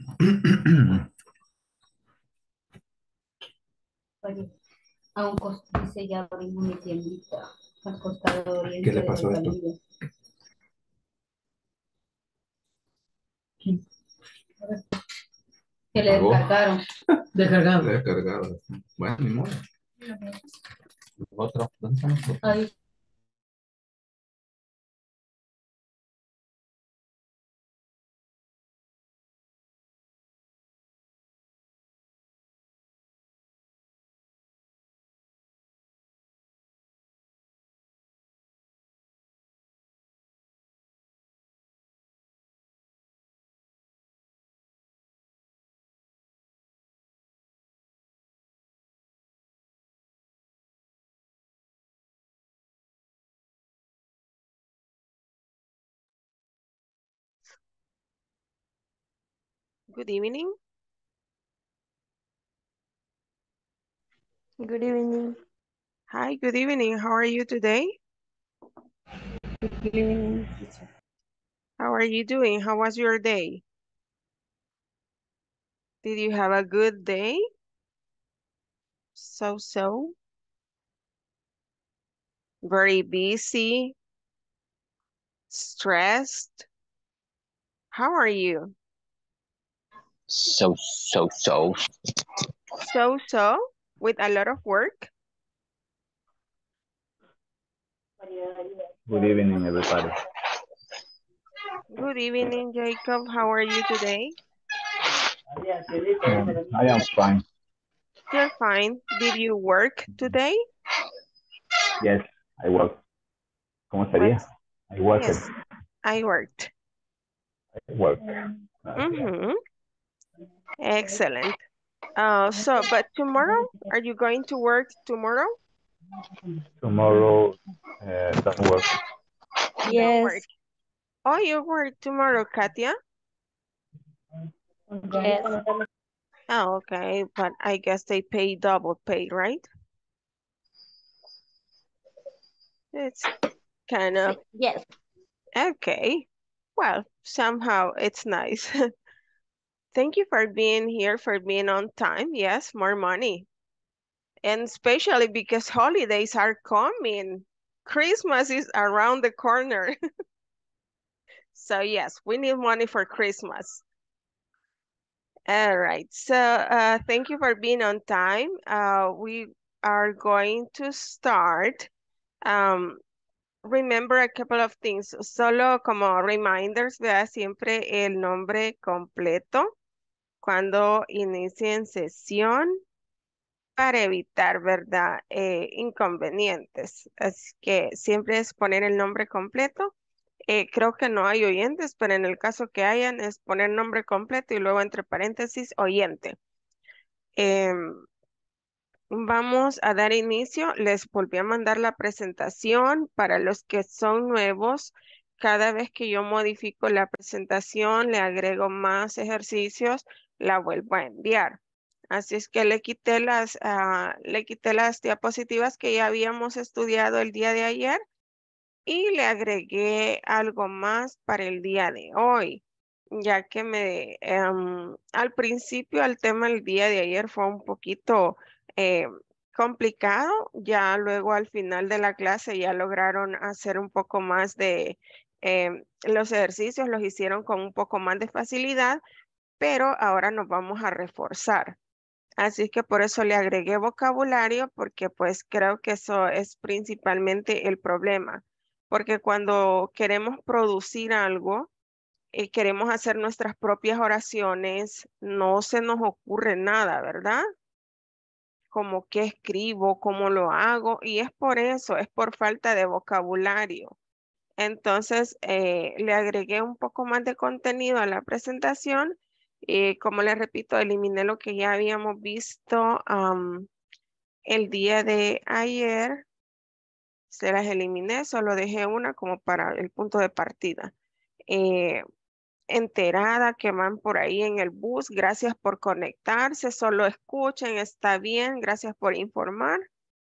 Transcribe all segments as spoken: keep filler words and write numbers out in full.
Oye, a un costo, dice, ya abrimos mi tiendita al costado ¿Qué oriente le de la pasó a esto? alcaldía. Que le ¿Pagó? descargaron. Descargado. Descargado. Bueno, ni modo. Otro. ¿Dónde están los otros? Ahí. Good evening. Good evening. Hi, good evening. How are you today? Good evening, teacher. How are you doing? How was your day? Did you have a good day? So, so. Very busy, stressed. How are you? So, so, so. So, so, with a lot of work. Good evening, everybody. Good evening, Jacob. How are you today? Um, I am fine. You're fine. Did you work today? Yes, I work. ¿Cómo What? sería? I work. Yes, I worked. I work. Mm-hmm. Excellent. Uh, so, but tomorrow, are you going to work tomorrow? Tomorrow, uh, don't work. Don't work. Yes, Oh, you work tomorrow, Katia? yes, Oh, okay, but I guess they pay double pay, right? It's kind of yes. okay. Well, somehow it's nice. Thank you for being here, for being on time. Yes, more money. And especially because holidays are coming. Christmas is around the corner. So yes, we need money for Christmas. All right. So uh, thank you for being on time. Uh, we are going to start. Um, remember a couple of things. Solo como reminders, vea siempre el nombre completo cuando inicien sesión para evitar, ¿verdad? Eh, inconvenientes. Así que siempre es poner el nombre completo. Eh, creo que no hay oyentes, pero en el caso que hayan es poner nombre completo y luego entre paréntesis oyente. Em, Vamos a dar inicio. Les volví a mandar la presentación para los que son nuevos. Cada vez que yo modifico la presentación, le agrego más ejercicios, la vuelvo a enviar. Así es que le quité las, ah, le quité las diapositivas que ya habíamos estudiado el día de ayer y le agregué algo más para el día de hoy, ya que me, em, al principio el tema del día de ayer fue un poquito eh, complicado, ya luego al final de la clase ya lograron hacer un poco más de em, los ejercicios, los hicieron con un poco más de facilidad, pero ahora nos vamos a reforzar. Así que por eso le agregué vocabulario, porque pues creo que eso es principalmente el problema. Porque cuando queremos producir algo y queremos hacer nuestras propias oraciones, no se nos ocurre nada, ¿verdad? Como qué escribo, cómo lo hago, y es por eso, es por falta de vocabulario. Entonces, eh, le agregué un poco más de contenido a la presentación y como les repito, eliminé lo que ya habíamos visto am, el día de ayer. Se las eliminé, solo dejé una como para el punto de partida. Eh, Enterada que van por ahí en el bus, gracias por conectarse, solo escuchen, está bien, gracias por informar.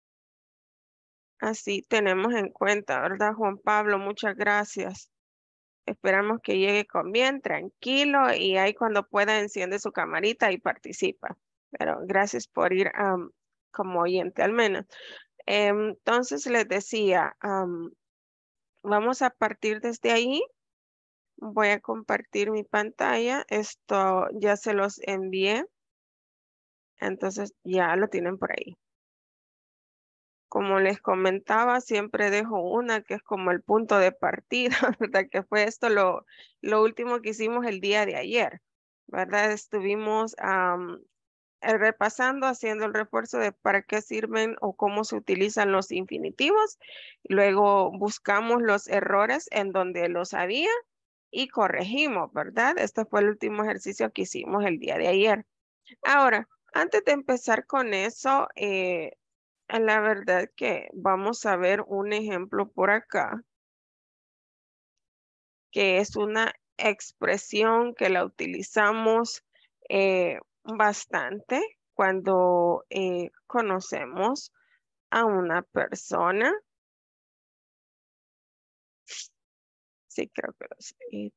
Así tenemos en cuenta, ¿verdad, Juan Pablo? Muchas gracias. Esperamos que llegue con bien, tranquilo, y ahí cuando pueda enciende su camarita y participa. Pero gracias por ir um, como oyente al menos. Em, Entonces les decía, um, vamos a partir desde ahí. Voy a compartir mi pantalla. Esto ya se los envié. Entonces ya lo tienen por ahí. Como les comentaba, siempre dejo una que es como el punto de partida, ¿verdad? Que fue esto lo, lo último que hicimos el día de ayer, ¿verdad? Estuvimos am, eh, repasando, haciendo el refuerzo de para qué sirven o cómo se utilizan los infinitivos. Luego buscamos los errores en donde los había y corregimos, ¿verdad? Este fue el último ejercicio que hicimos el día de ayer. Ahora, antes de empezar con eso, eh, la verdad que vamos a ver un ejemplo por acá, que es una expresión que la utilizamos eh, bastante cuando eh, conocemos a una persona. Sí, creo que lo sé.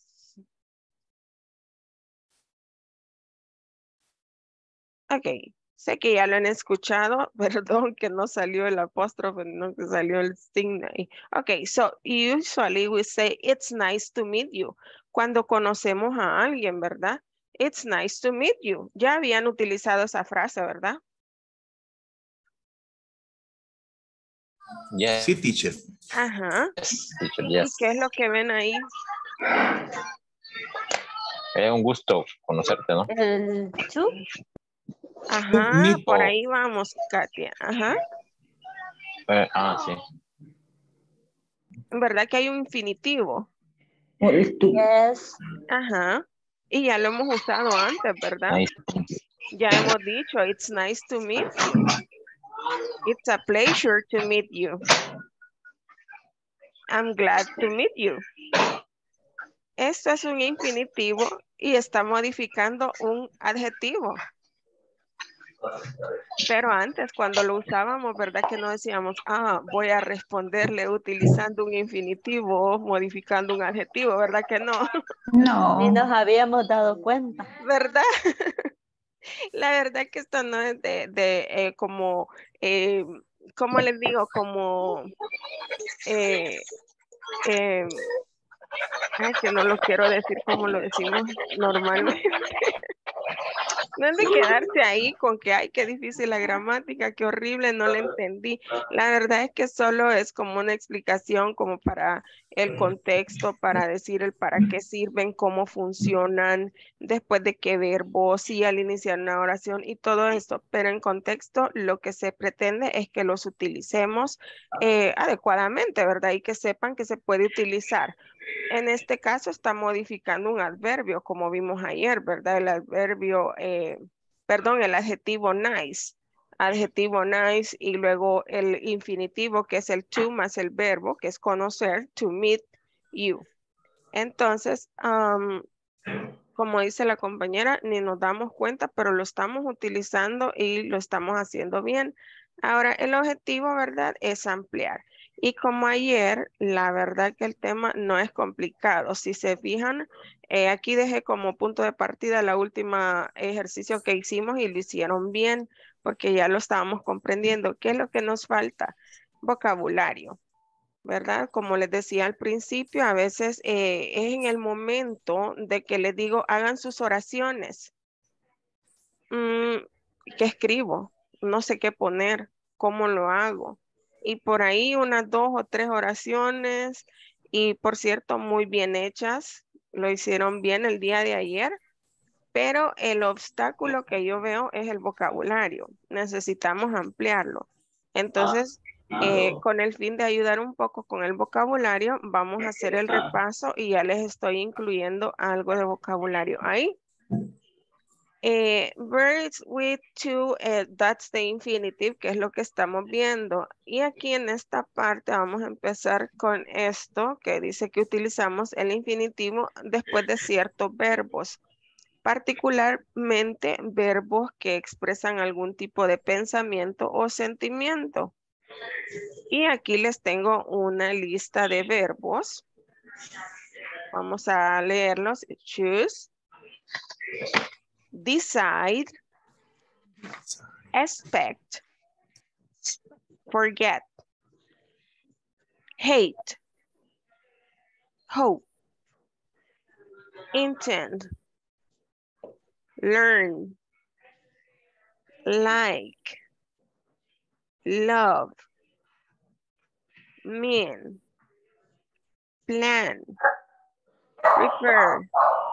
Ok, sé que ya lo han escuchado, perdón que no salió el apóstrofe, no que salió el signo ahí. Ok, so usually we say, it's nice to meet you. Cuando conocemos a alguien, ¿verdad? It's nice to meet you. Ya habían utilizado esa frase, ¿verdad? Yes, Sí, teacher. Ajá. teacher, ¿Y yes. qué es lo que ven ahí? Es un gusto conocerte, ¿no? El to. Ajá, meet. por ahí vamos, Katia. Ajá. Eh, ah, sí. ¿Verdad que hay un infinitivo? El to. Yes. Ajá. Y ya lo hemos usado antes, ¿verdad? Nice to meet you. Ya hemos dicho, it's nice to meet you. It's a pleasure to meet you. I'm glad to meet you. Esto es un infinitivo y está modificando un adjetivo. Pero antes, cuando lo usábamos, ¿verdad que no decíamos, ah, voy a responderle utilizando un infinitivo o modificando un adjetivo, ¿verdad que no? No. Ni nos habíamos dado cuenta. ¿Verdad? La verdad que esto no es de, de eh, como, eh, ¿cómo les digo? Como, eh, eh, ay, que no lo quiero decir como lo decimos normalmente. No es de quedarse ahí con que, ay, qué difícil la gramática, qué horrible, no la entendí. La verdad es que solo es como una explicación como para el contexto, para decir el para qué sirven, cómo funcionan, después de qué verbo, sí al iniciar una oración y todo esto. Pero en contexto lo que se pretende es que los utilicemos eh, adecuadamente, ¿verdad? Y que sepan que se puede utilizar. En este caso está modificando un adverbio, como vimos ayer, ¿verdad? El adverbio, eh, perdón, el adjetivo nice. Adjetivo nice y luego el infinitivo que es el to más el verbo que es conocer, to meet you. Entonces, um, como dice la compañera, ni nos damos cuenta, pero lo estamos utilizando y lo estamos haciendo bien. Ahora, el objetivo, ¿verdad? Es ampliar. Y como ayer, la verdad que el tema no es complicado. Si se fijan, eh, aquí dejé como punto de partida la última ejercicio que hicimos y lo hicieron bien porque ya lo estábamos comprendiendo. ¿Qué es lo que nos falta? Vocabulario. ¿Verdad? Como les decía al principio, a veces eh, es en el momento de que les digo, hagan sus oraciones. Mm, ¿qué escribo? No sé qué poner, cómo lo hago. Y por ahí unas dos o tres oraciones y por cierto, muy bien hechas. Lo hicieron bien el día de ayer, pero el obstáculo que yo veo es el vocabulario. Necesitamos ampliarlo. Entonces, eh, con el fin de ayudar un poco con el vocabulario, vamos a hacer el repaso y ya les estoy incluyendo algo de vocabulario ahí. Eh, verbs with to, eh, that's the infinitive, que es lo que estamos viendo. Y aquí en esta parte vamos a empezar con esto que dice que utilizamos el infinitivo después de ciertos verbos, particularmente verbos que expresan algún tipo de pensamiento o sentimiento. Y aquí les tengo una lista de verbos Vamos a leerlos. Choose, decide, expect, forget, hate, hope, intend, learn, like, love, mean, plan, prefer,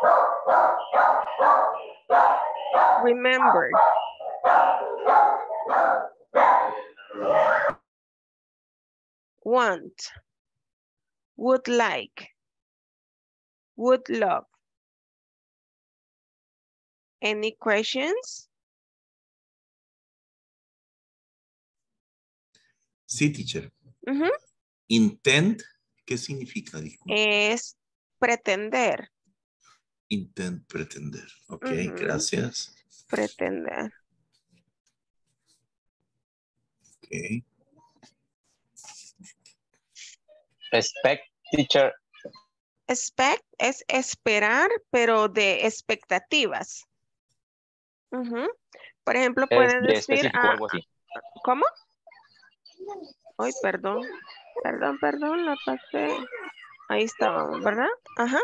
remember, want, would like, would love. Any questions? Sí, teacher. Ujú. Intent, ¿qué significa? Disculpe. Es pretender. Intent, pretender. Ok, Ujú. gracias. Pretender. Ok. Expect, teacher. Expect es esperar, pero de expectativas. Ujú. Por ejemplo, Es pueden de decir, específico, ah, algo así. ¿cómo? Ay, perdón. Perdón, perdón, la pasé. Ahí estábamos, ¿verdad? Ajá.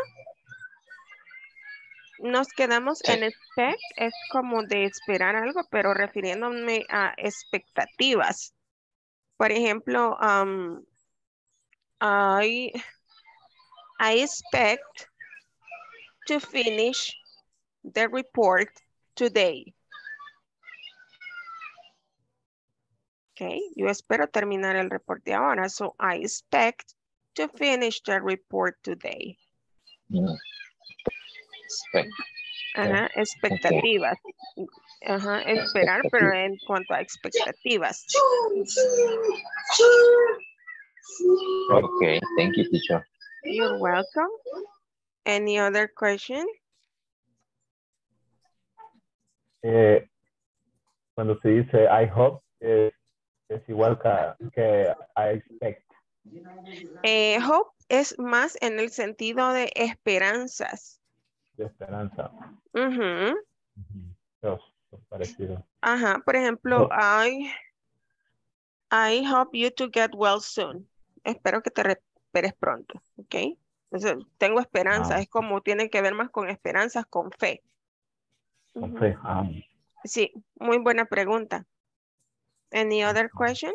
Nos quedamos Sí. en expect, es como de esperar algo, pero refiriéndome a expectativas. Por ejemplo, um, I, I expect to finish the report today. Okay, yo espero terminar el reporte ahora. So I expect to finish the report today. Mm. Expect. Ajá, expectativas. Ajá, esperar, pero en cuanto a expectativas. Okay, thank you, teacher. You're welcome. Any other question? Eh, cuando se dice I hope, eh, es igual que, que I expect. Eh, hope es más en el sentido de esperanzas. De esperanza. Ujú. Ujú. Dos, dos parecidos. Ajá, por ejemplo, I, I hope you to get well soon. Espero que te recuperes pronto, ¿ok? Entonces, tengo esperanza, Ah. es como tiene que ver más con esperanzas, con fe. Con Ujú. fe. Ah, Sí, muy buena pregunta. Any other question?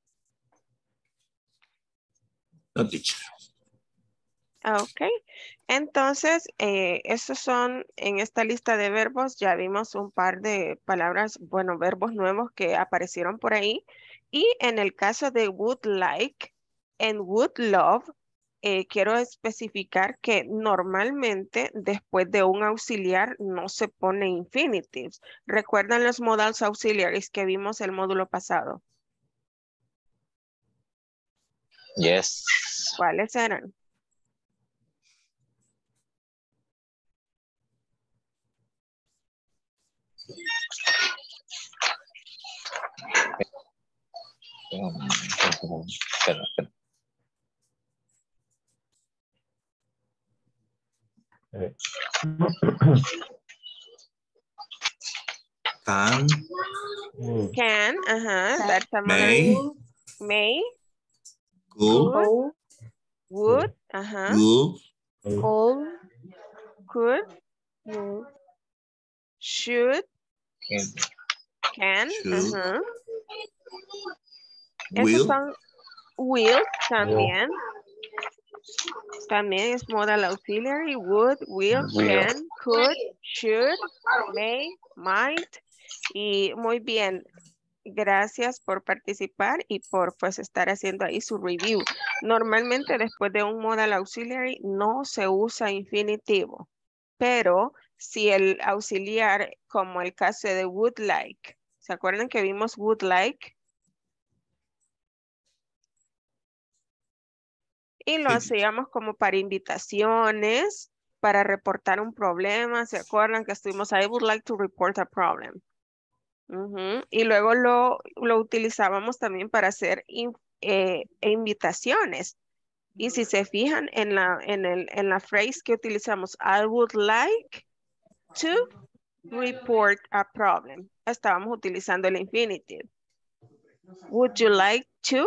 No, teacher. Ah, ok, entonces eh, estos son en esta lista de verbos, ya vimos un par de palabras, bueno, verbos nuevos que aparecieron por ahí. Y en el caso de would like and would love, eh, quiero especificar que normalmente después de un auxiliar no se pone infinitives. ¿Recuerdan los modals auxiliaries que vimos el módulo pasado? Yes. ¿Cuáles eran? Espera, espera. eh. Can, Mm, Can, ajá, that's a modal. may, May, could, could, would, ajá, would, eh, All, could, no, should, Okay. can, should, ajá. Esos will, son will will, también. También es modal auxiliary. Would, will, Will. can, could, should, may, might. Y muy bien. Gracias por participar y por pues estar haciendo ahí su review. Normalmente después de un modal auxiliary no se usa infinitivo, pero si el auxiliar, como el caso de would like, ¿se acuerdan que vimos would like? Y lo Sí, hacíamos como para invitaciones, para reportar un problema. ¿Se acuerdan que estuvimos ahí? I would like to report a problem. Ujú. Y luego lo, lo utilizábamos también para hacer in- eh, invitaciones. Y si se fijan en la, en el, en la phrase que utilizamos, I would like to report a problem. Estábamos utilizando el infinitive. Would you like to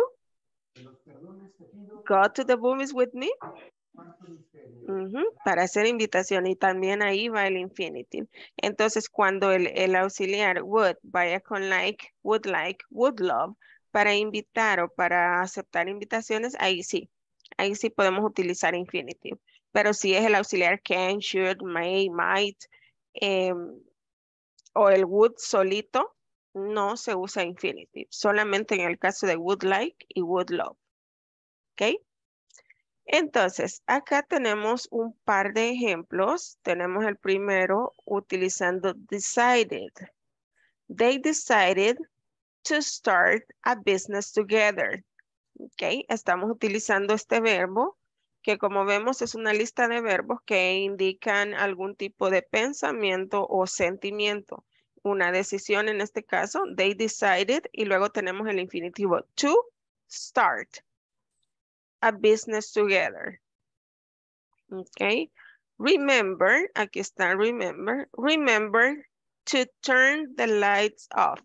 go to the movies with me? Uh-huh. Para hacer invitación, y también ahí va el infinitive. Entonces, cuando el, el auxiliar would vaya con like, would like, would love, para invitar o para aceptar invitaciones, ahí sí, ahí sí podemos utilizar infinitive. Pero si es el auxiliar can, should, may, might, eh, o el would solito, no se usa infinitive, solamente en el caso de would like y would love. ¿Ok? Entonces, acá tenemos un par de ejemplos. Tenemos el primero utilizando decided. They decided to start a business together. Ok, estamos utilizando este verbo que, como vemos, es una lista de verbos que indican algún tipo de pensamiento o sentimiento. Una decisión en este caso, they decided, y luego tenemos el infinitivo to start a business together. Ok, remember, aquí está remember, remember to turn the lights off.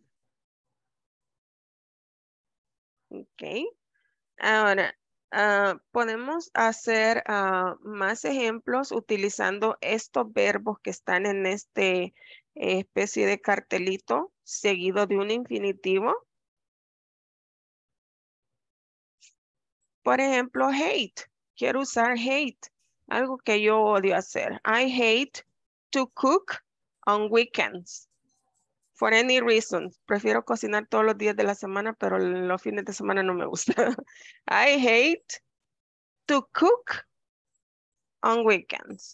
Ok, ahora uh, podemos hacer uh, más ejemplos utilizando estos verbos que están en este eh, especie de cartelito seguido de un infinitivo. Por ejemplo, hate. Quiero usar hate, algo que yo odio hacer. I hate to cook on weekends. For any reason. Prefiero cocinar todos los días de la semana, pero los fines de semana no me gusta. I hate to cook on weekends.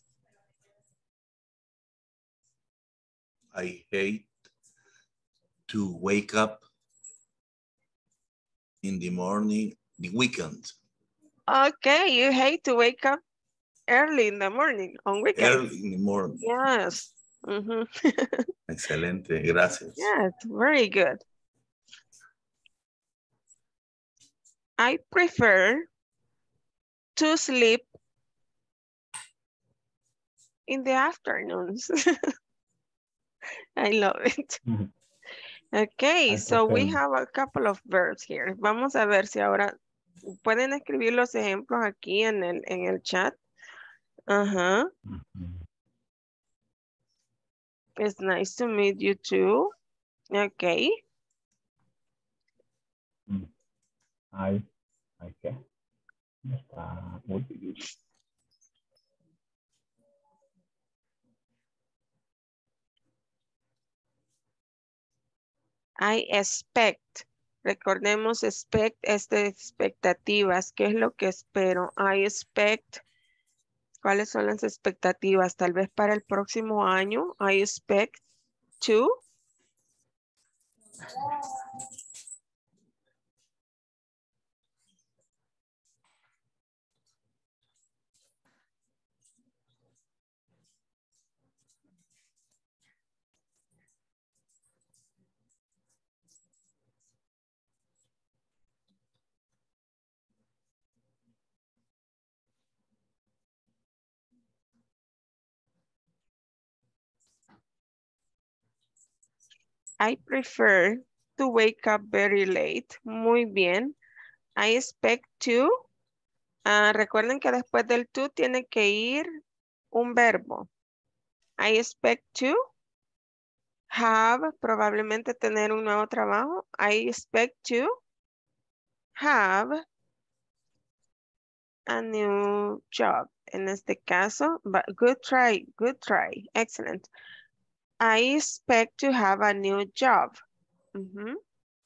I hate to wake up in the morning, the weekend. Okay, you hate to wake up early in the morning on weekends. Early in the morning. Yes. Mm-hmm. Excelente, gracias. Yes, very good. I prefer to sleep in the afternoons. I love it. Mhm. Okay, I so we prefer- have a couple of verbs here. Vamos a ver si ahora pueden escribir los ejemplos aquí en el, en el chat. Ajá. Mhm. It's nice to meet you too. Okay. Mm. I, I qué? Está muy difícil. I expect. Recordemos, expect es de expectativas. ¿Qué es lo que espero? I expect. ¿Cuáles son las expectativas? Tal vez para el próximo año. I expect to. I prefer to wake up very late. Muy bien. I expect to. Uh, recuerden que después del to tiene que ir un verbo. I expect to have, probablemente tener un nuevo trabajo. I expect to have a new job. En este caso, but good try, good try. Excellent. I expect to have a new job. Mm-hmm.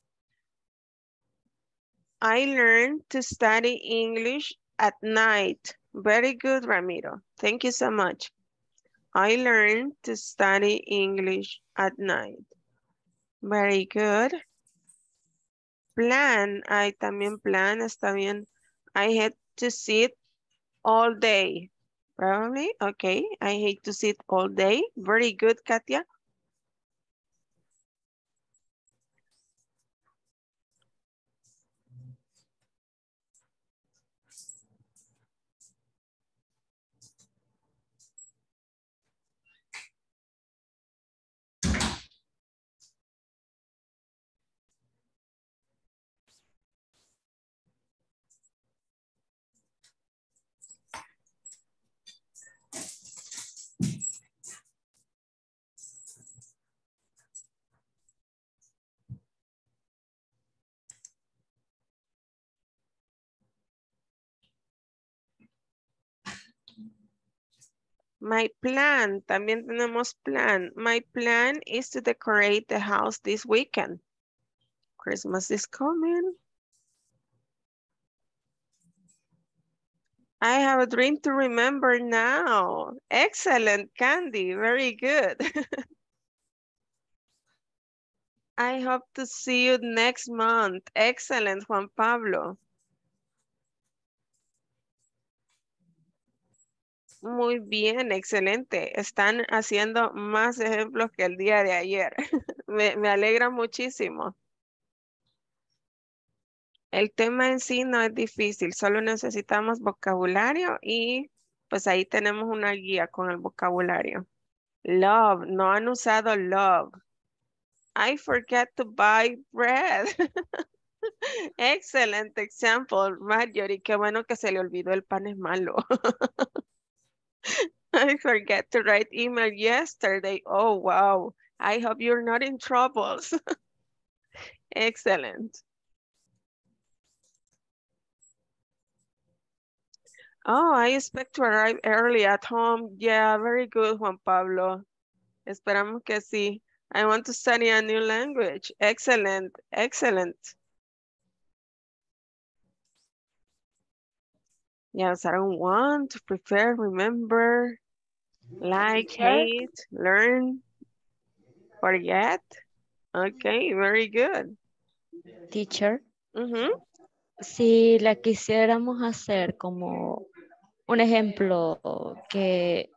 I learned to study English at night. Very good, Ramiro. Thank you so much. I learned to study English at night. Very good. Plan. I también plan. Está bien. I had to sit all day. Probably. Okay. I hate to sit all day. Very good, Katia. My plan, también tenemos plan. My plan is to decorate the house this weekend. Christmas is coming. I have a dream to remember now. Excellent, Candy. Very good. I hope to see you next month. Excellent, Juan Pablo. Muy bien, excelente. Están haciendo más ejemplos que el día de ayer. me, me alegra muchísimo. El tema en sí no es difícil, solo necesitamos vocabulario y pues ahí tenemos una guía con el vocabulario. Love, no han usado love. I forget to buy bread. Excellent example, Marjorie. Qué bueno que se le olvidó el pan es malo. I forget to write email yesterday. Oh, wow. I hope you're not in trouble. Excellent. Oh, I expect to arrive early at home. Yeah, very good, Juan Pablo. Esperamos que sí. I want to study a new language. Excellent, excellent. Yes, I don't want to prepare, remember, like, hate, learn, forget. Okay, very good. Teacher, Mhm. si la quisiéramos hacer como un ejemplo que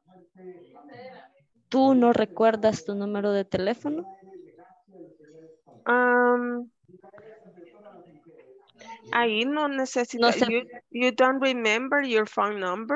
tú no recuerdas tu número de teléfono. Um, ahí no necesita, No sé. you, you don't remember your phone number?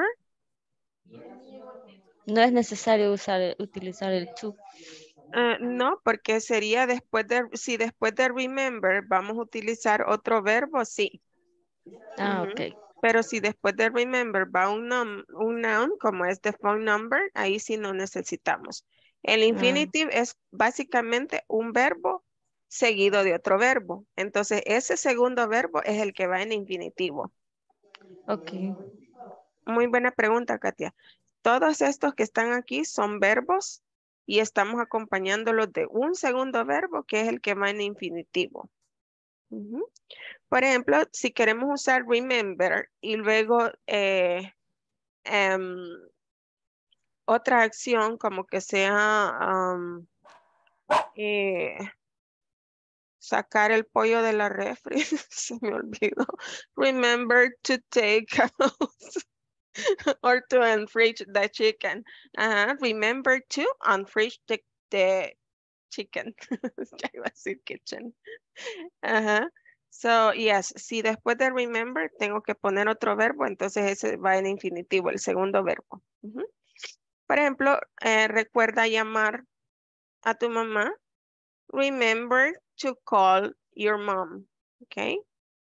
No es necesario usar, utilizar el to. Uh, no, porque sería después de, si después de remember vamos a utilizar otro verbo, sí. Ah, Ujú. ok. Pero si después de remember va un, nom un noun, como es the phone number, ahí sí no necesitamos. El infinitive Ah. es básicamente un verbo seguido de otro verbo. Entonces, ese segundo verbo es el que va en infinitivo. Ok. Muy buena pregunta, Katia. Todos estos que están aquí son verbos y estamos acompañándolos de un segundo verbo que es el que va en infinitivo. Ujú. Por ejemplo, si queremos usar remember y luego eh, em, otra acción como que sea um, eh, sacar el pollo de la refri, se me olvidó. Remember to take out or to unfreeze the chicken. Uh-huh. Remember to unfreeze the, the chicken. Ya iba a decir kitchen. Ajá. So, yes, si después de remember tengo que poner otro verbo, entonces ese va en infinitivo, el segundo verbo. Ujú. Por ejemplo, eh, recuerda llamar a tu mamá. Remember to call your mom. Okay.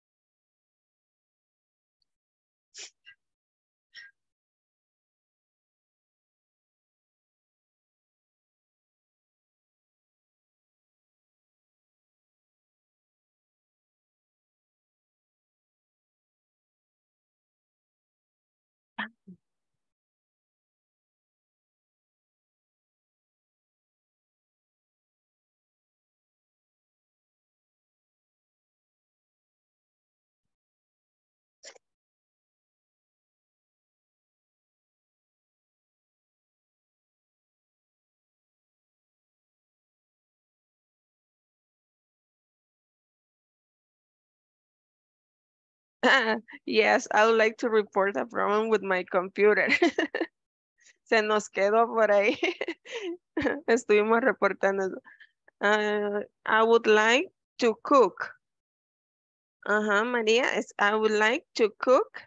Yes, I would like to report a problem with my computer. Se nos quedó por ahí. Estuvimos reportando. Uh, I would like to cook. Ajá, María, es I would like to cook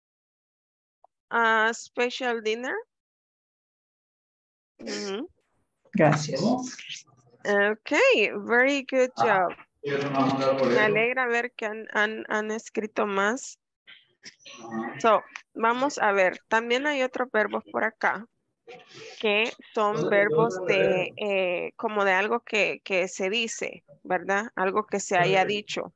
a special dinner. Mm-hmm. Gracias. Okay, very good job. Me alegra ver que han, han, han escrito más. So, vamos a ver, también hay otros verbos por acá que son verbos de, eh, como de algo que, que se dice, ¿verdad? Algo que se haya dicho.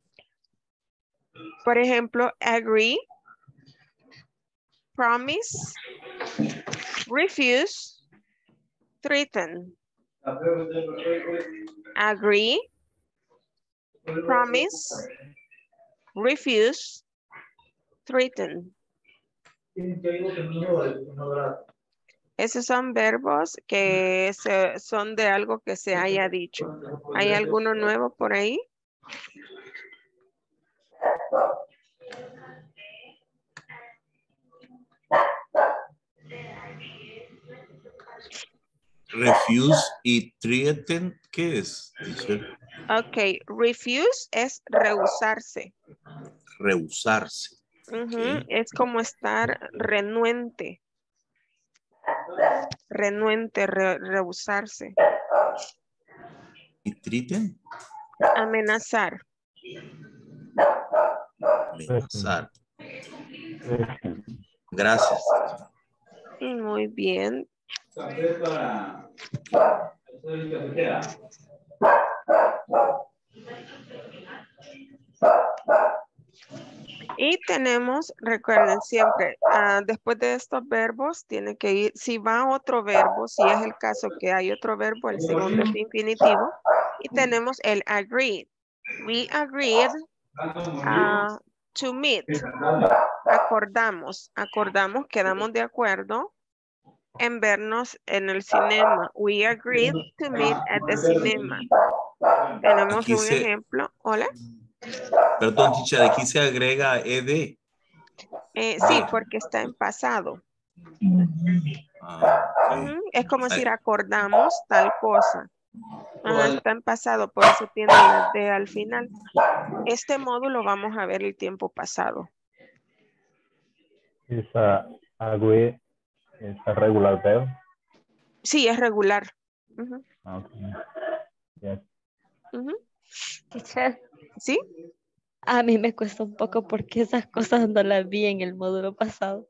Por ejemplo, agree, promise, refuse, threaten, agree, promise, refuse, threaten. Esos son verbos que se- son de algo que se haya dicho. ¿Hay alguno nuevo por ahí? Refuse y threaten, ¿qué es, teacher? Ok, refuse es rehusarse. Rehusarse. Ujú, Ok. es como estar renuente. Renuente, re- rehusarse. ¿Y threaten? Amenazar. Amenazar. Gracias. Muy bien. Y tenemos, recuerden siempre, ah, después de estos verbos, tiene que ir, si va otro verbo, si es el caso que hay otro verbo, el segundo es infinitivo. Y tenemos el agreed. We agreed ah, to meet. Acordamos, acordamos, quedamos de acuerdo en vernos en el cinema. We agreed to meet at the cinema. Tenemos Aquí un se, ejemplo. Hola. perdón, teacher, aquí se agrega ed. Eh, sí, porque está en pasado. Ah, ok. Ujú, es como Ay, decir acordamos tal cosa. Ajá, está en pasado, por eso tiene la D al final. Este módulo vamos a ver el tiempo pasado. Is a agree is a regular verb. Sí, es regular. Ujú, Okay. Yes. ujú. Teacher, ¿Sí? a mí me cuesta un poco porque esas cosas no las vi en el módulo pasado.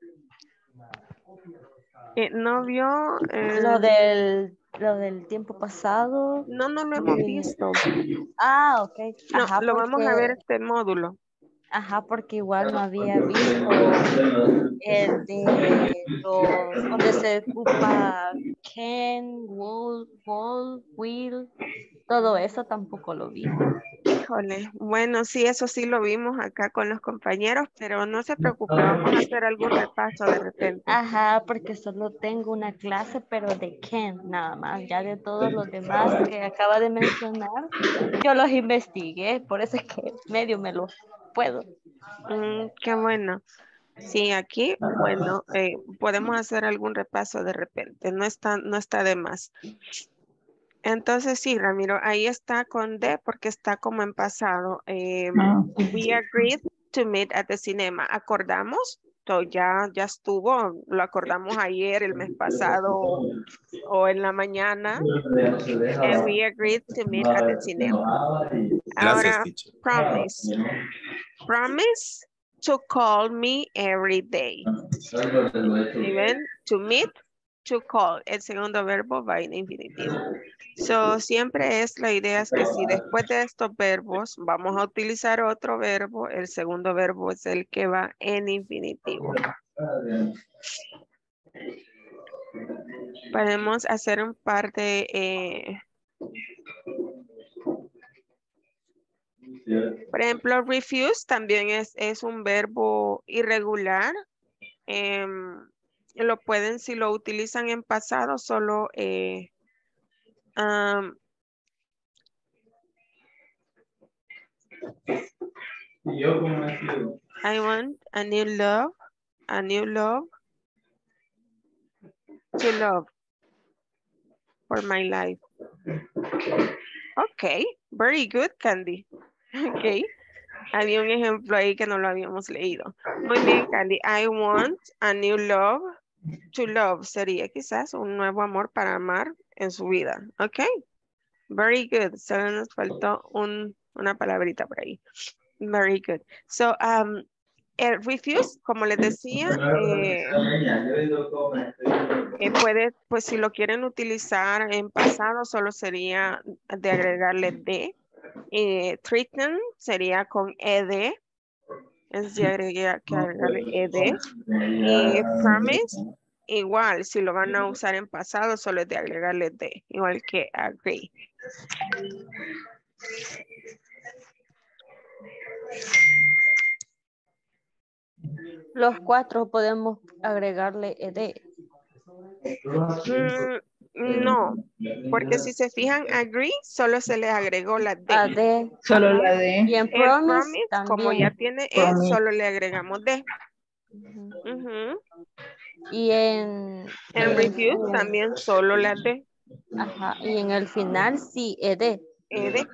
Eh, ¿no vio? eh, Lo del, lo del tiempo pasado. no, no lo hemos y- visto. Ah, ok. No, Ajá, lo vamos a ver porque, este módulo. ajá, porque igual no había visto el de los, donde se ocupa can, will, will, will, todo eso tampoco lo vi. Híjole, bueno, sí, eso sí lo vimos acá con los compañeros, pero no se preocupe, vamos a hacer algún repaso de repente. Ajá, porque solo tengo una clase, pero de can nada más. Ya de todos los demás que acaba de mencionar, yo los investigué, por eso es que medio me los puedo. Mm, qué bueno. Sí, aquí, bueno, eh, podemos hacer algún repaso de repente, no está, no está de más. Entonces sí, Ramiro, ahí está con D porque está como en pasado. Eh, we agreed to meet at the cinema. ¿Acordamos? So, ya, ya estuvo, lo acordamos ayer, el mes pasado o, o en la mañana. And we agreed to meet at the cinema. gracias, Ahora, teacher. promise. Promise to call me every day. ¿Sí ven? To meet, to call. El segundo verbo va en infinitivo. So, siempre es la idea es que si después de estos verbos vamos a utilizar otro verbo, el segundo verbo es el que va en infinitivo. Podemos hacer un par de... eh, por ejemplo, refuse también es, es un verbo irregular. Em, lo pueden, si lo utilizan en pasado, solo... eh, um, I want a new love, a new love, to love for my life. Ok, very good, Candy. Ok, había un ejemplo ahí que no lo habíamos leído. Muy bien, Candy. I want a new love, to love. Sería quizás un nuevo amor para amar en su vida. Ok, very good. Solo nos faltó un, una palabrita por ahí. Very good. So, um, el refuse, como les decía, eh, eh, puede, pues si lo quieren utilizar en pasado, solo sería de agregarle de. Eh, threaten sería con ed, es de agregar, que agregarle ed. Y promise igual, si lo van a usar en pasado, solo es de agregarle de, igual que agree. Los cuatro podemos agregarle ed. Mm, no, porque si se fijan, agree, solo se les agregó la de. Ad. Solo Ajá. la de Y en El promise, promise, como también. ya tiene E, Promise. solo le agregamos de. Ujú. Ujú. Y en, En en el refuse también solo la de. ajá, y en el final sí, ed. E de.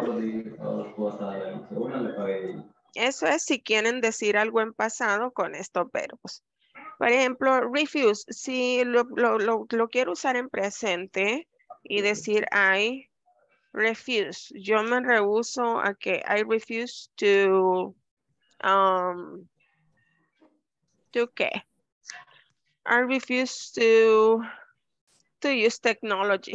Eso es si quieren decir algo en pasado con estos verbos. Por ejemplo, refuse, si lo, lo, lo, lo quiero usar en presente y decir I refuse. Yo me rehúso a que I refuse to, um, ¿to qué? I refuse to, to use technology.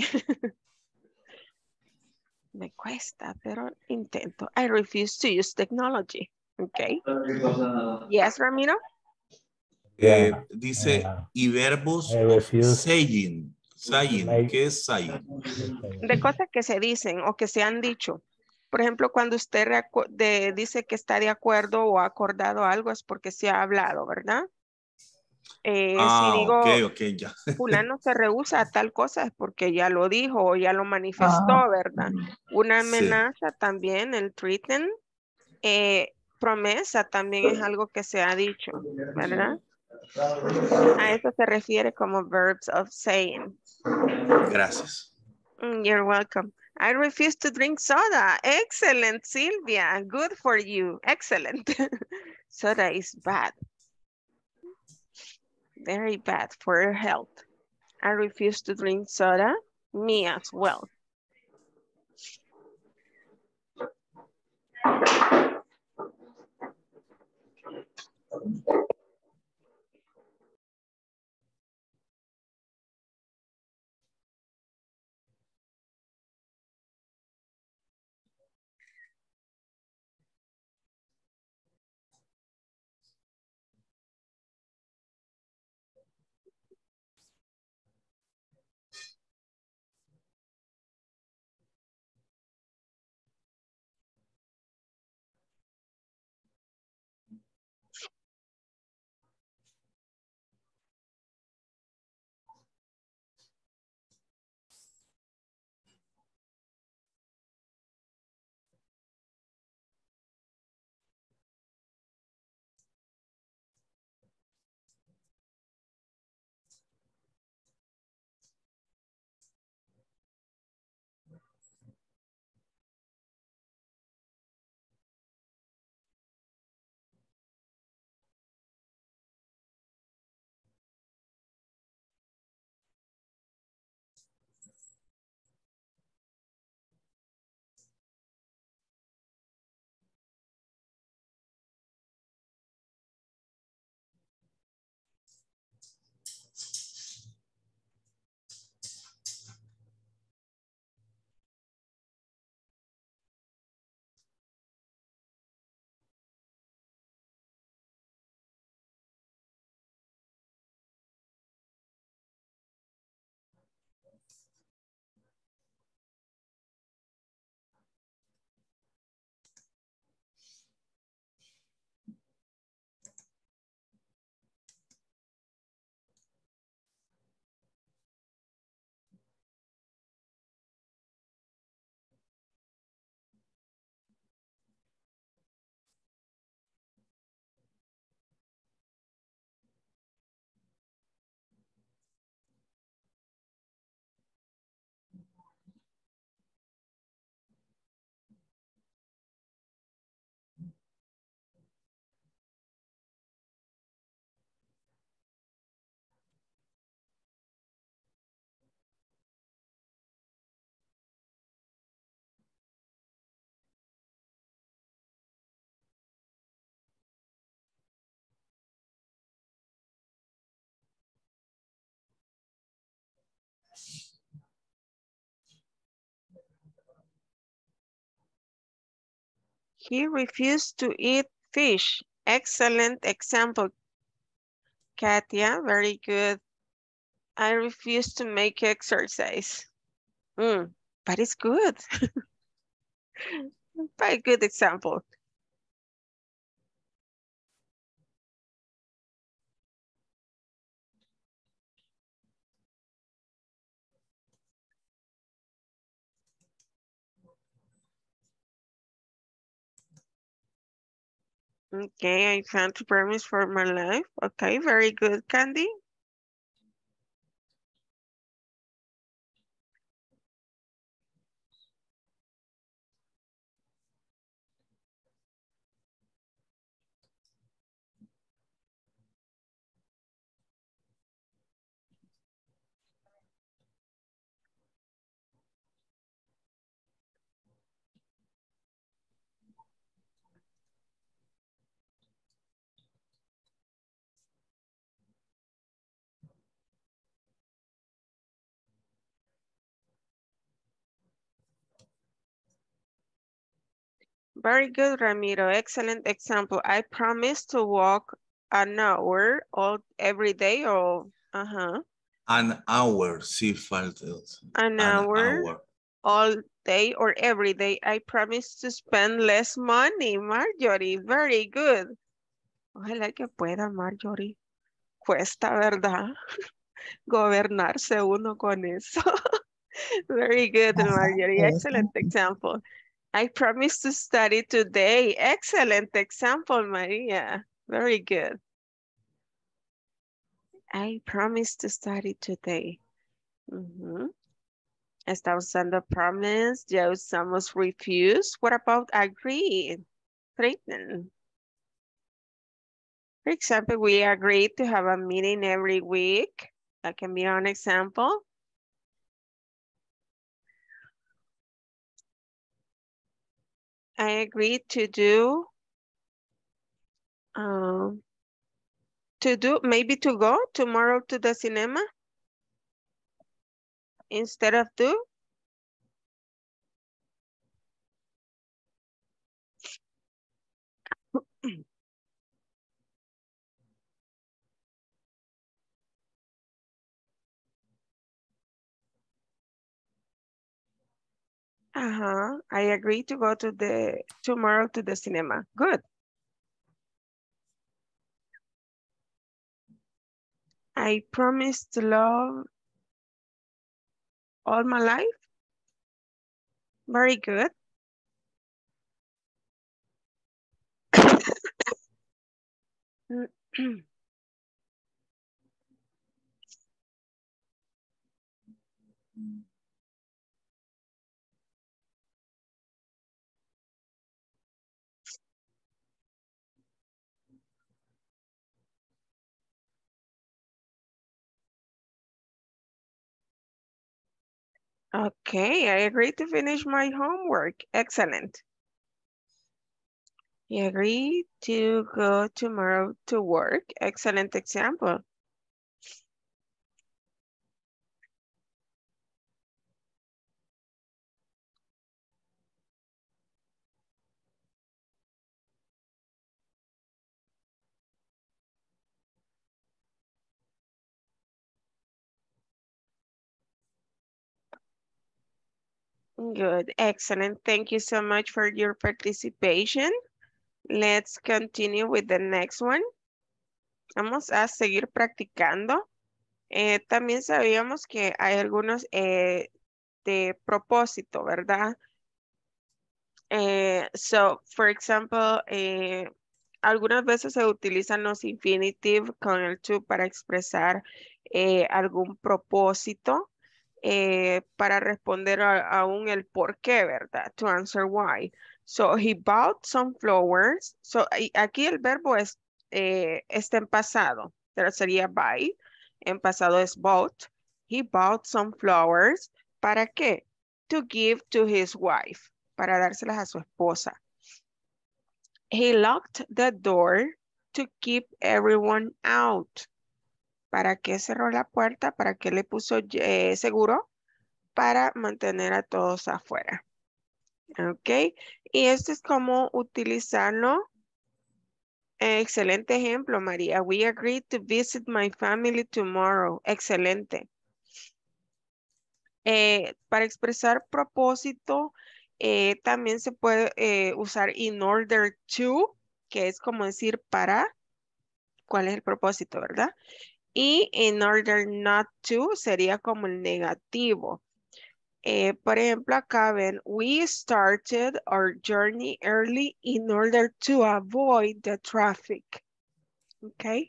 Me cuesta, pero intento. I refuse to use technology. Okay. Yes, Ramiro? Eh, Yeah, dice, yeah. y verbos I of refuse saying. Saying, make- ¿qué es saying? De cosas que se dicen o que se han dicho. Por ejemplo, cuando usted reacu- de- dice que está de acuerdo o ha acordado algo es porque se ha hablado, ¿verdad? Eh, si Ah, ok, digo, ok, ya. fulano se rehúsa a tal cosa es porque ya lo dijo o ya lo manifestó, Ah. ¿verdad? Una Sí. amenaza también, el threaten, eh, promesa también es algo que se ha dicho, ¿verdad? A eso se refiere como verbs of saying. Gracias. Mm, You're welcome. I refuse to drink soda. Excellent, Sylvia. Good for you. Excellent. Soda is bad. Very bad for your health. I refuse to drink soda. Me as well. He refused to eat fish. Excellent example, Katia. Very good. I refuse to make exercise. Mm, but it's good. Very good example. Okay, I can't promise for my life. Okay, very good, Candy. Very good, Ramiro. Excellent example. I promise to walk an hour all every day or uh-huh. An hour, sí, falta. An, An hour, hour. all day or every day. I promise to spend less money, Marjorie. Very good. Ojalá que pueda, Marjorie. Cuesta, ¿verdad? Gobernarse uno con eso. Very good, Marjorie. Excellent example. I promise to study today. Excellent example, Maria. Very good. I promise to study today. Uh-huh. Está usando promise. Ya usamos refuse. What about agree? Threaten. For example, we agreed to have a meeting every week. That can be an example. I agreed to do, um, to do, maybe to go tomorrow to the cinema instead of do. Uh-huh. I agree to go to the tomorrow to the cinema. Good. I promise to love all my life. Very good. Okay, I agree to finish my homework. Excellent. I agree to go tomorrow to work. Excellent example. Good, excellent. Thank you so much for your participation. Let's continue with the next one. Vamos a seguir practicando. Eh, también sabíamos que hay algunos eh, de propósito, ¿verdad? Eh, so, for example, eh, algunas veces se utilizan los infinitive con el to para expresar eh, algún propósito, eh, para responder a, aún el por qué, ¿verdad? To answer why. So, he bought some flowers. So, y aquí el verbo es, eh, está en pasado, pero sería buy. En pasado es bought. He bought some flowers. ¿Para qué? To give to his wife. Para dárselas a su esposa. He locked the door to keep everyone out. ¿Para qué cerró la puerta? ¿Para qué le puso eh, seguro? Para mantener a todos afuera. ¿Ok? Y esto es como utilizarlo Excelente ejemplo, María. We agreed to visit my family tomorrow. Excelente. Eh, para expresar propósito, eh, también se puede eh, usar in order to, que es como decir para, cuál es el propósito, ¿verdad? Y in order not to sería como el negativo. Eh, por ejemplo, acá ven, we started our journey early in order to avoid the traffic. ¿Ok?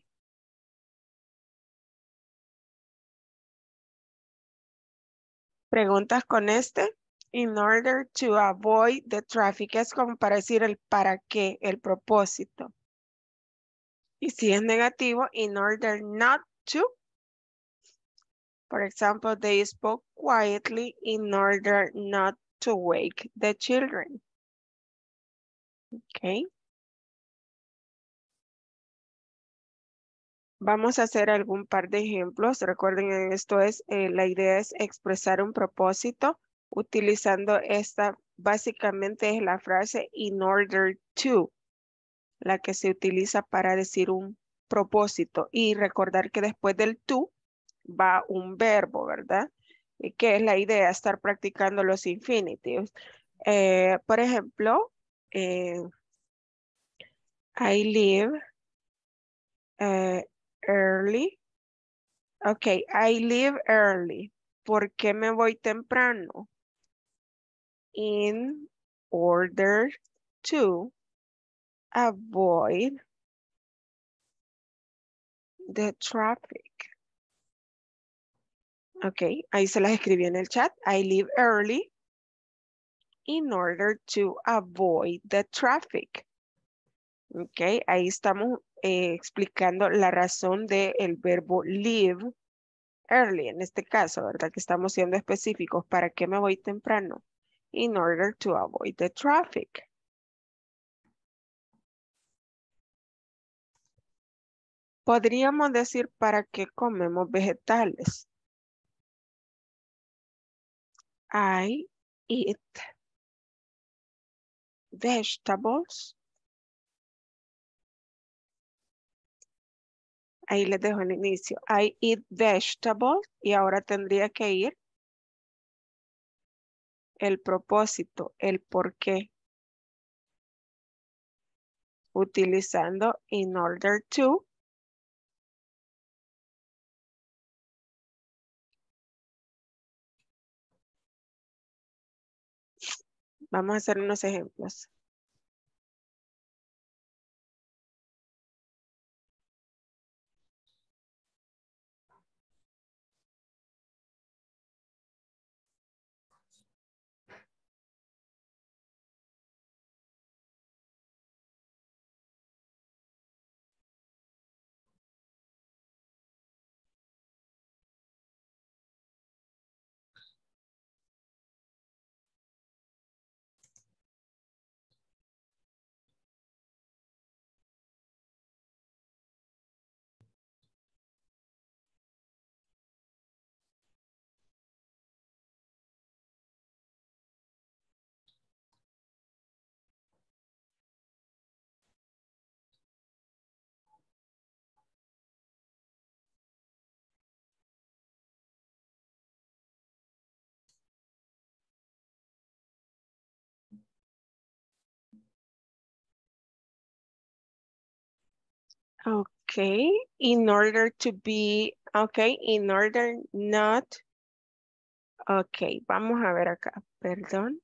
Preguntas con este. In order to avoid the traffic es como para decir el para qué, el propósito. Y si es negativo, in order not to. For example, they spoke quietly in order not to wake the children. Okay. Vamos a hacer algún par de ejemplos. Recuerden, esto es, eh, la idea es expresar un propósito utilizando esta, básicamente es la frase in order to, la que se utiliza para decir un propósito. Y recordar que después del to va un verbo, ¿verdad? Y que es la idea, estar practicando los infinitives. Eh, por ejemplo, eh, I live uh, early. Ok, I leave early. ¿Por qué me voy temprano? In order to avoid the traffic. Ok, ahí se las escribí en el chat. I leave early in order to avoid the traffic. Ok, ahí estamos eh, explicando la razón del verbo leave early, en este caso, ¿verdad? Que estamos siendo específicos. ¿Para qué me voy temprano? In order to avoid the traffic. Podríamos decir para qué comemos vegetales. I eat vegetables. Ahí les dejo el inicio. I eat vegetables. Y ahora tendría que ir el propósito, el por qué. Utilizando in order to. Vamos a hacer unos ejemplos. Okay, in order to be, okay, in order not. Ok, vamos a ver acá, perdón.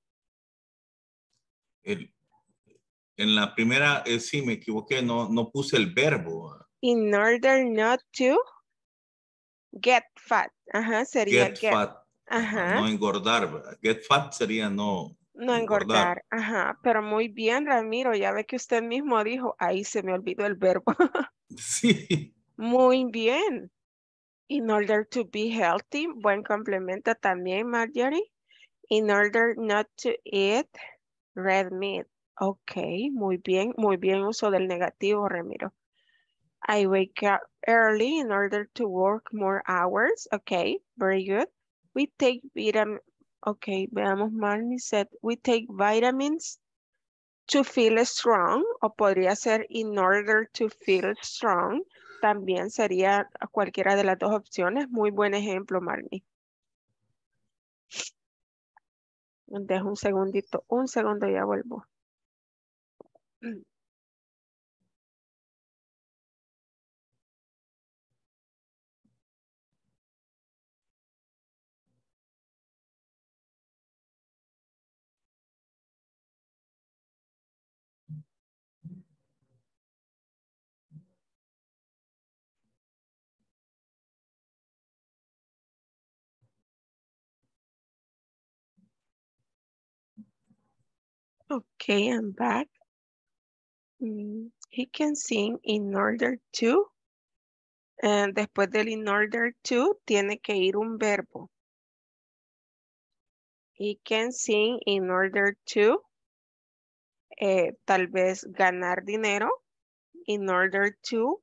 El, en la primera, eh, sí, me equivoqué, no, no puse el verbo. In order not to get fat. Ajá, sería Get, get. fat. Ajá. No engordar, ¿verdad? Get fat sería no, No engordar. engordar. Ajá, pero muy bien, Ramiro. Ya ve que usted mismo dijo, ahí se me olvidó el verbo. Sí. Muy bien. In order to be healthy. Buen complemento también, Marjorie. In order not to eat red meat. Ok, muy bien. Muy bien uso del negativo, Ramiro. I wake up early in order to work more hours. Okay, very good. We take vitamin. Okay, veamos, Marnie said we take vitamins to feel strong, o podría ser in order to feel strong. También sería cualquiera de las dos opciones. Muy buen ejemplo, Marnie. Dejo un segundito, un segundo y ya vuelvo. Okay, I'm back. Mm, he can sing in order to. And después del in order to, tiene que ir un verbo. He can sing in order to, eh, tal vez ganar dinero. In order to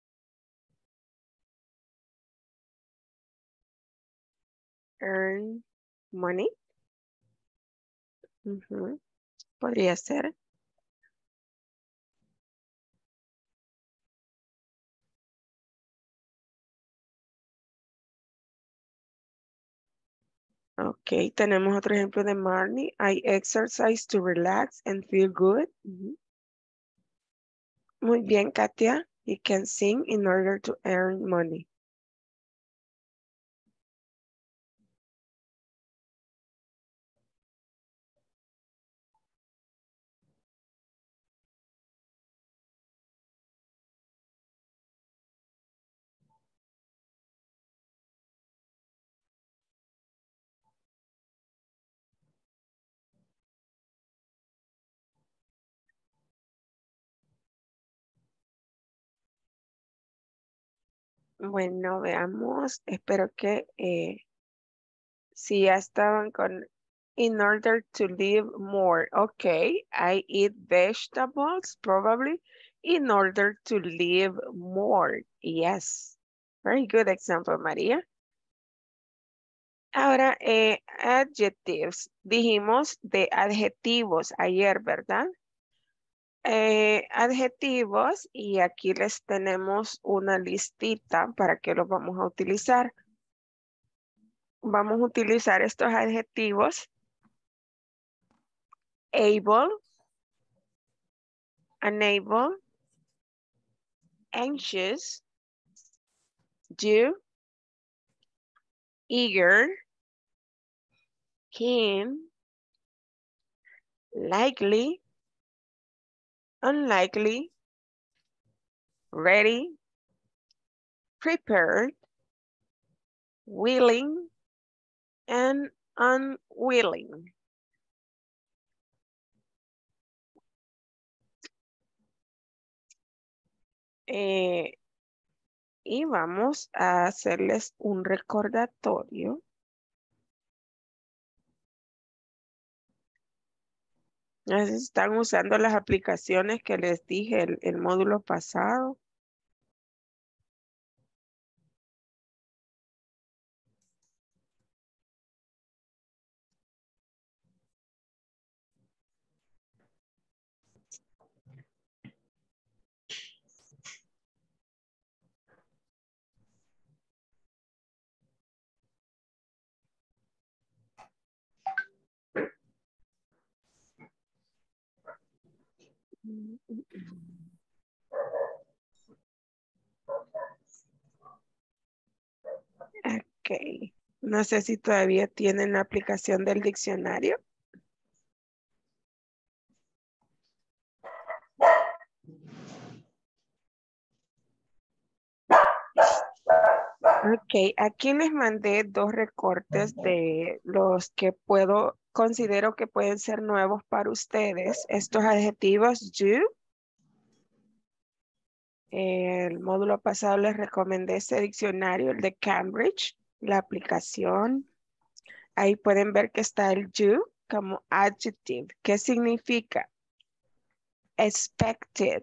earn money. Uh-huh. Podría ser. Ok, tenemos otro ejemplo de Marnie. I exercise to relax and feel good. Uh-huh. Muy bien, Katia. You can sing in order to earn money. Bueno, veamos. Espero que eh, si ya estaban con in order to live more. Okay, I eat vegetables probably in order to live more. Yes. Very good example, María. Ahora, eh, adjectives. Dijimos de adjetivos ayer, ¿verdad? Eh, adjetivos, y aquí les tenemos una listita para que los vamos a utilizar. Vamos a utilizar estos adjetivos. Able, unable, anxious, do, eager, keen, likely, unlikely, ready, prepared, willing, and unwilling. Eh, y vamos a hacerles un recordatorio. Están usando las aplicaciones que les dije el, el módulo pasado. Ok. No sé si todavía tienen la aplicación del diccionario. Ok, aquí les mandé dos recortes de los que puedo, considero que pueden ser nuevos para ustedes. Estos adjetivos, do. El módulo pasado les recomendé ese diccionario, el de Cambridge, la aplicación. Ahí pueden ver que está el do como adjective. ¿Qué significa? Expected.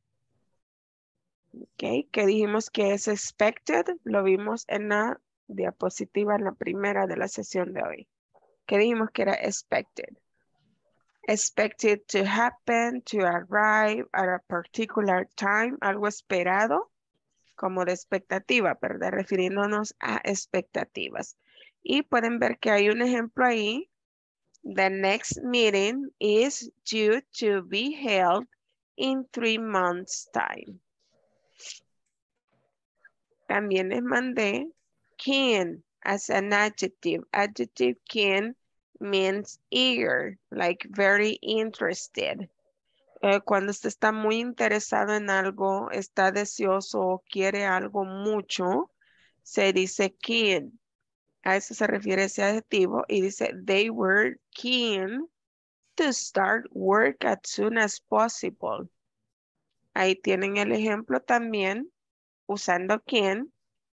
Ok, que dijimos que es expected, lo vimos en la diapositiva, en la primera de la sesión de hoy. Que dijimos que era expected. Expected to happen, to arrive at a particular time, algo esperado, como de expectativa, ¿verdad? Refiriéndonos a expectativas. Y pueden ver que hay un ejemplo ahí. The next meeting is due to be held in three months' time. También les mandé keen as an adjective. Adjective keen means eager, like very interested. Eh, cuando usted está muy interesado en algo, está deseoso o quiere algo mucho, se dice keen. A eso se refiere ese adjetivo y dice they were keen to start work as soon as possible. Ahí tienen el ejemplo también usando keen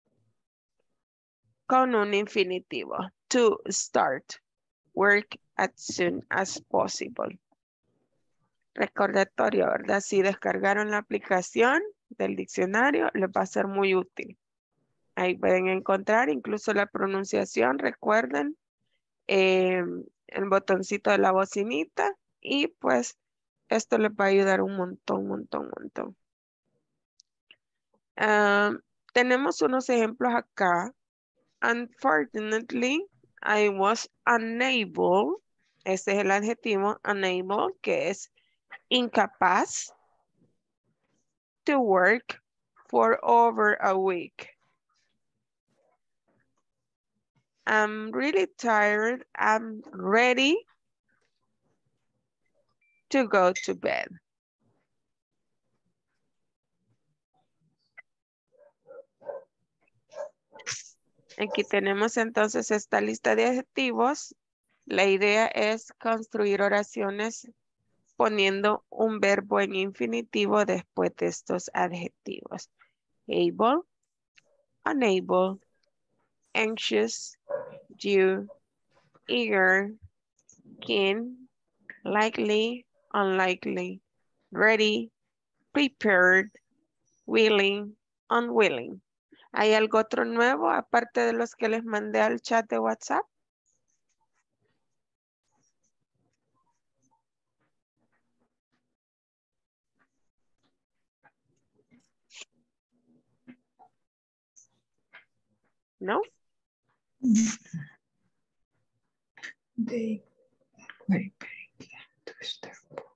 con un infinitivo. To start work as soon as possible. Recordatorio, ¿verdad? Si descargaron la aplicación del diccionario, les va a ser muy útil. Ahí pueden encontrar incluso la pronunciación, recuerden, eh, el botoncito de la bocinita y pues esto les va a ayudar un montón, montón, montón. Ah, tenemos unos ejemplos acá. Unfortunately, I was unable, este es el adjetivo unable, que es incapaz, to work for over a week. I'm really tired. I'm ready to go to bed. Aquí tenemos entonces esta lista de adjetivos. La idea es construir oraciones poniendo un verbo en infinitivo después de estos adjetivos. Able, unable, anxious, due, eager, keen, likely, unlikely, ready, prepared, willing, unwilling. ¿Hay algo otro nuevo aparte de los que les mandé al chat de WhatsApp? ¿No? They were very glad to start.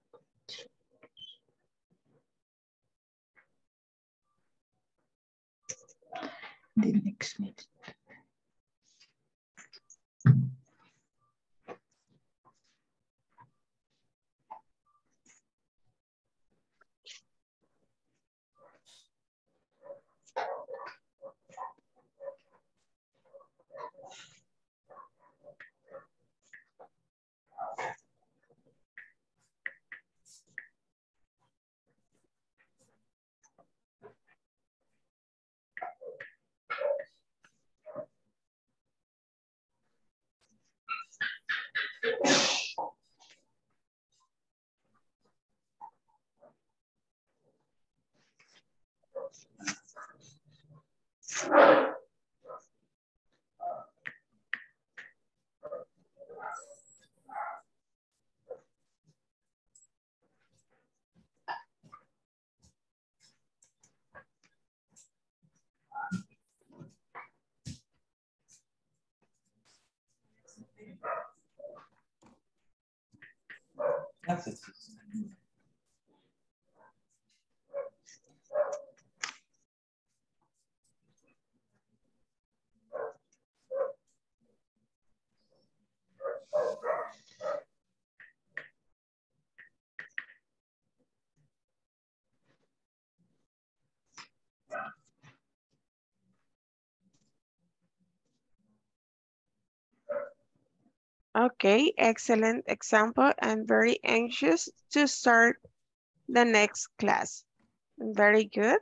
The next meeting. Okay, excellent example. I'm very anxious to start the next class. Very good.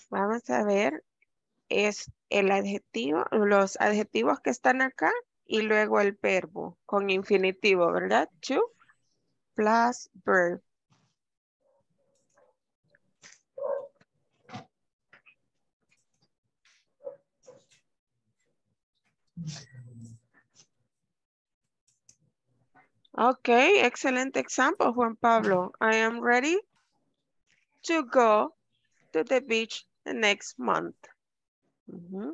Vamos a ver. Es el adjetivo, los adjetivos que están acá y luego el verbo con infinitivo, ¿verdad? To plus verb. Okay, excellent example, Juan Pablo. I am ready to go to the beach next month. Uh-huh.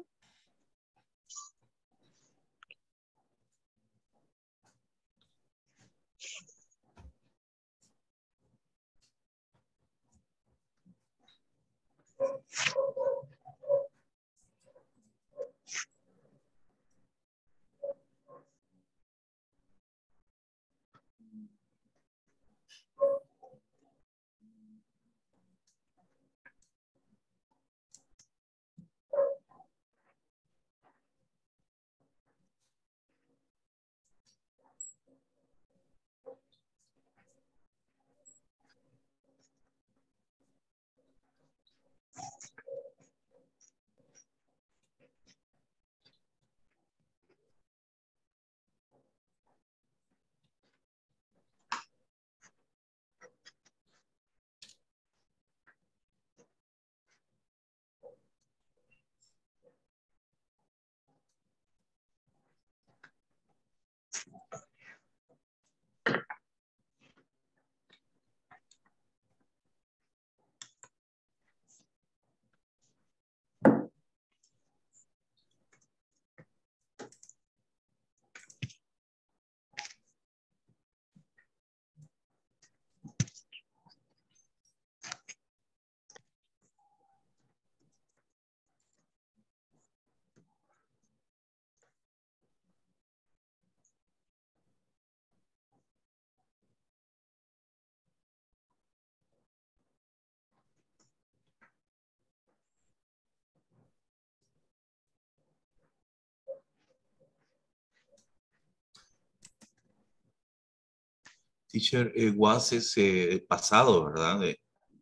Teacher, eh, was es eh, pasado, ¿verdad? De,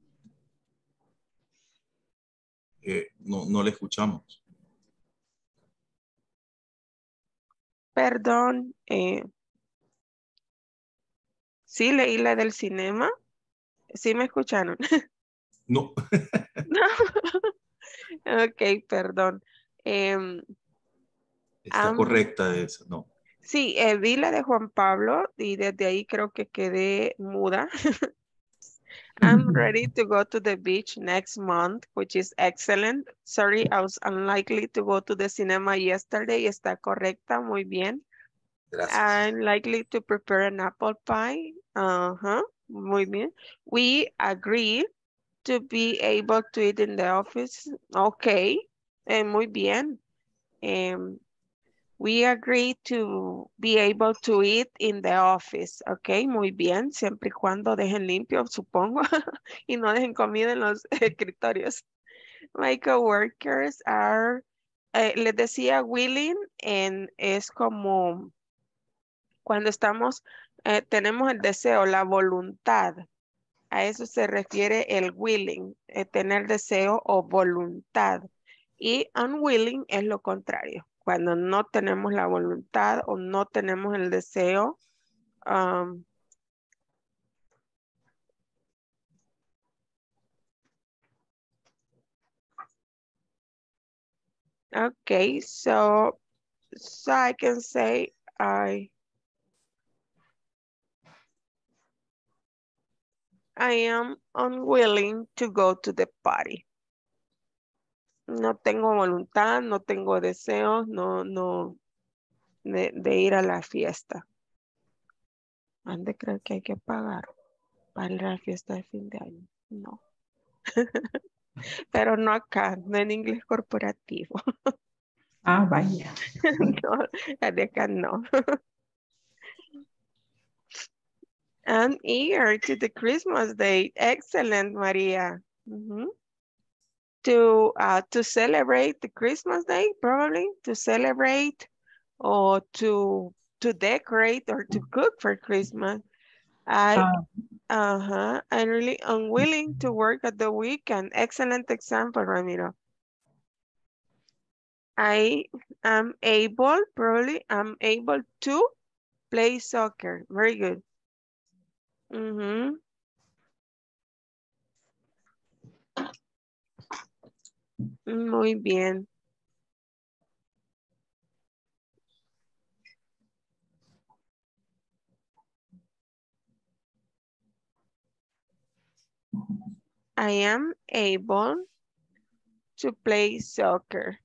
eh, no, no le escuchamos. Perdón, eh, sí leí la del cinema. Sí me escucharon. No. Ok, perdón. Em, Está am- correcta esa, no. sí, eh, vi la de Juan Pablo y desde ahí creo que quedé muda. I'm ready to go to the beach next month, which is excellent. Sorry, I was unlikely to go to the cinema yesterday. Está correcta, muy bien. Gracias. I'm likely to prepare an apple pie. Uh-huh, muy bien. We agree to be able to eat in the office. Okay, eh, muy bien. Em, we agree to be able to eat in the office. Ok, muy bien, siempre y cuando dejen limpio, supongo, y no dejen comida en los escritorios. My coworkers are, eh, les decía willing, en, es como cuando estamos, eh, tenemos el deseo, la voluntad. A eso se refiere el willing, eh, tener deseo o voluntad. Y unwilling es lo contrario, cuando no tenemos la voluntad o no tenemos el deseo. Um, okay, so, so I can say I, I am unwilling to go to the party. No tengo voluntad, no tengo deseos, no, no, de, de ir a la fiesta. ¿Dónde creo que hay que pagar para ir a la fiesta de fin de año? No. Pero no acá, no en inglés corporativo. Ah, vaya. No, la de acá no. I'm eager to the Christmas date. Excellent, Maria. Mhm. To, uh, to celebrate the Christmas day, probably. To celebrate or to, to decorate or to cook for Christmas. I, Ah, uh-huh, I'm really unwilling to work at the weekend. Excellent example, Ramiro. I am able, probably, I'm able to play soccer. Very good. Mhm. Muy bien. I am able to play soccer.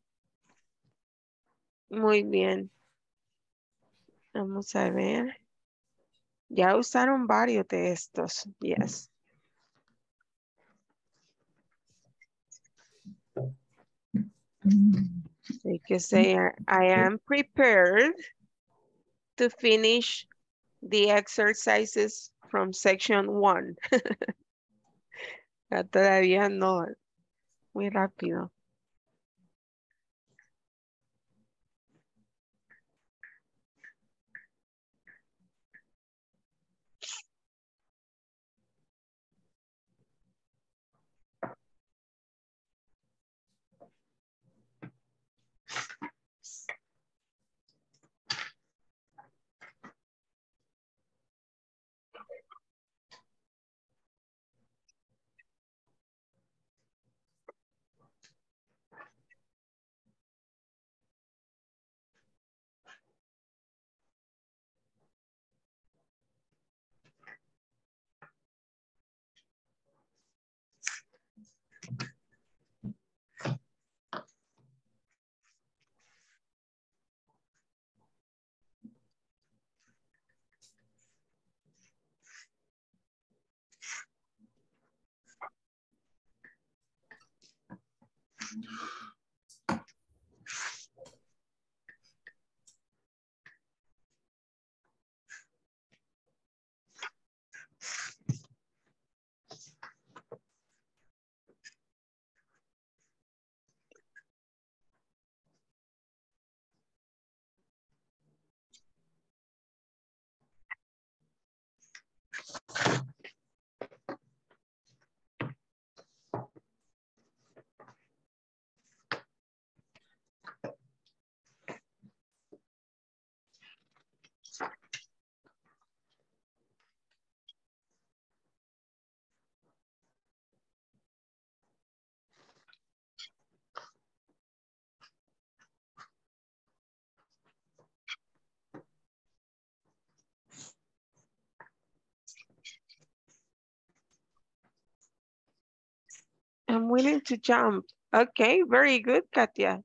Muy bien. Vamos a ver. Ya usaron varios de estos. Yes. So you can say, I I am prepared to finish the exercises from section one. Ya todavía no. Muy rápido. I'm willing to jump. Okay, very good, Katia.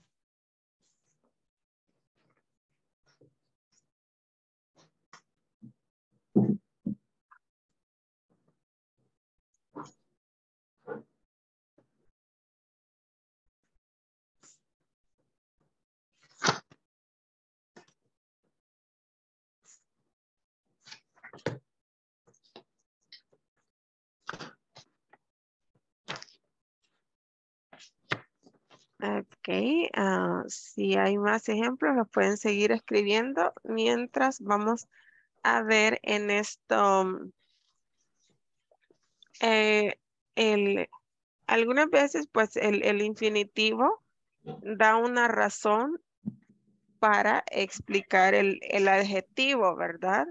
Ok, ah, si hay más ejemplos, los pueden seguir escribiendo mientras vamos a ver en esto. mm, eh, el, algunas veces, pues, el, el infinitivo da una razón para explicar el, el adjetivo, ¿verdad?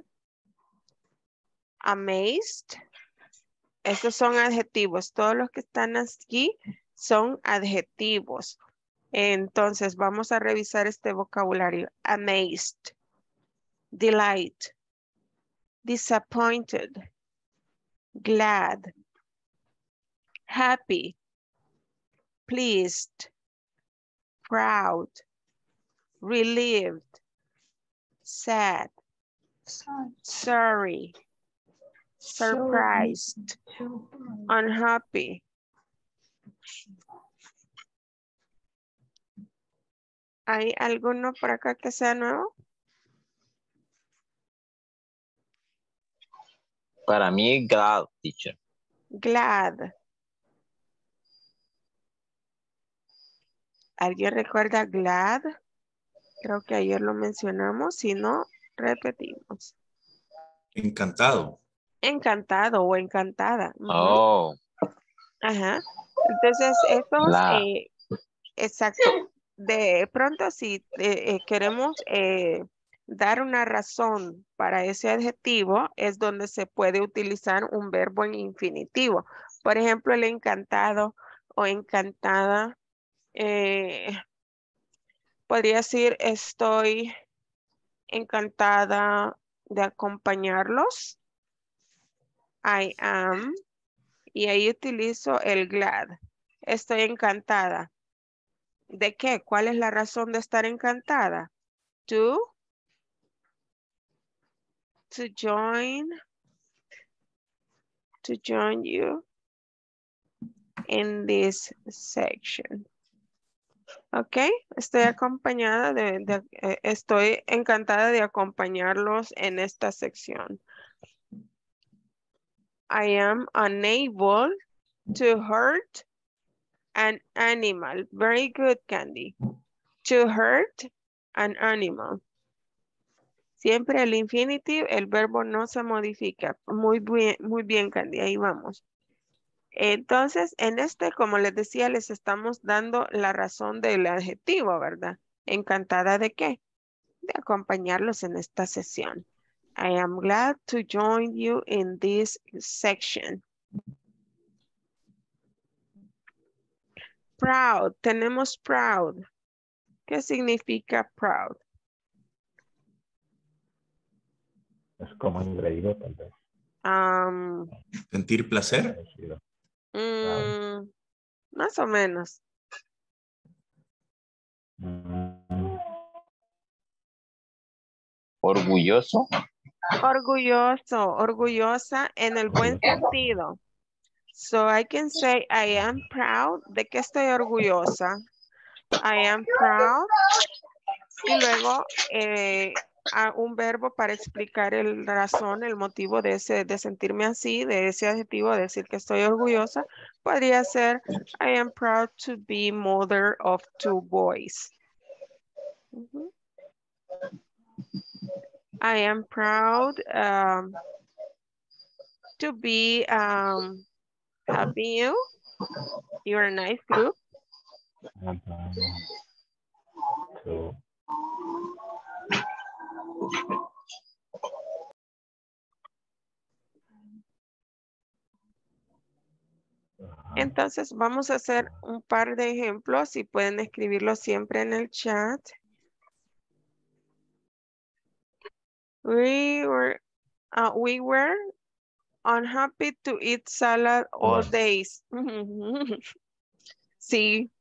Amazed. Estos son adjetivos. Todos los que están aquí son adjetivos. Entonces, vamos a revisar este vocabulario. Amazed, delight, disappointed, glad, happy, pleased, proud, relieved, sad, sorry, surprised, unhappy. ¿Hay alguno por acá que sea nuevo? Para mí, glad, teacher. Glad. ¿Alguien recuerda glad? Creo que ayer lo mencionamos, si no, repetimos. Encantado. Encantado o encantada. Ujú. Oh, Ajá. Entonces, estos, la, eh, exacto. De pronto, si eh, eh, queremos eh, dar una razón para ese adjetivo, es donde se puede utilizar un verbo en infinitivo. Por ejemplo, el encantado o encantada. eh, podría decir, estoy encantada de acompañarlos. I am. Y ahí utilizo el glad. Estoy encantada. ¿De qué? ¿Cuál es la razón de estar encantada? To, to join, to join you in this section. Ok, estoy acompañada de, de- eh, estoy encantada de acompañarlos en esta sección. I am unable to hurt an animal. Very good, Candy. To hurt an animal. Siempre el infinitive, el verbo no se modifica. Muy bien, muy bien, Candy, ahí vamos. Entonces, en este, como les decía, les estamos dando la razón del adjetivo, ¿verdad? ¿Encantada de qué? De acompañarlos en esta sesión. I am glad to join you in this section. Proud, tenemos proud. ¿Qué significa proud? Es como engreído, tal vez. Um, Sentir placer. Parecido. mm, más o menos. Mm, orgulloso. Orgulloso, orgullosa en el buen sentido. So I can say I am proud. ¿De qué estoy orgullosa? I am proud. Y luego eh, a un verbo para explicar el razón, el motivo de, ese, de sentirme así, de ese adjetivo, de decir que estoy orgullosa, podría ser I am proud to be mother of two boys. Ujú. I am proud um, to be um, having you. You're a nice group. um, so, ajá. Entonces vamos a hacer un par de ejemplos y pueden escribirlo siempre en el chat. We were, uh, we were unhappy to eat salad all Hola. days. Sí,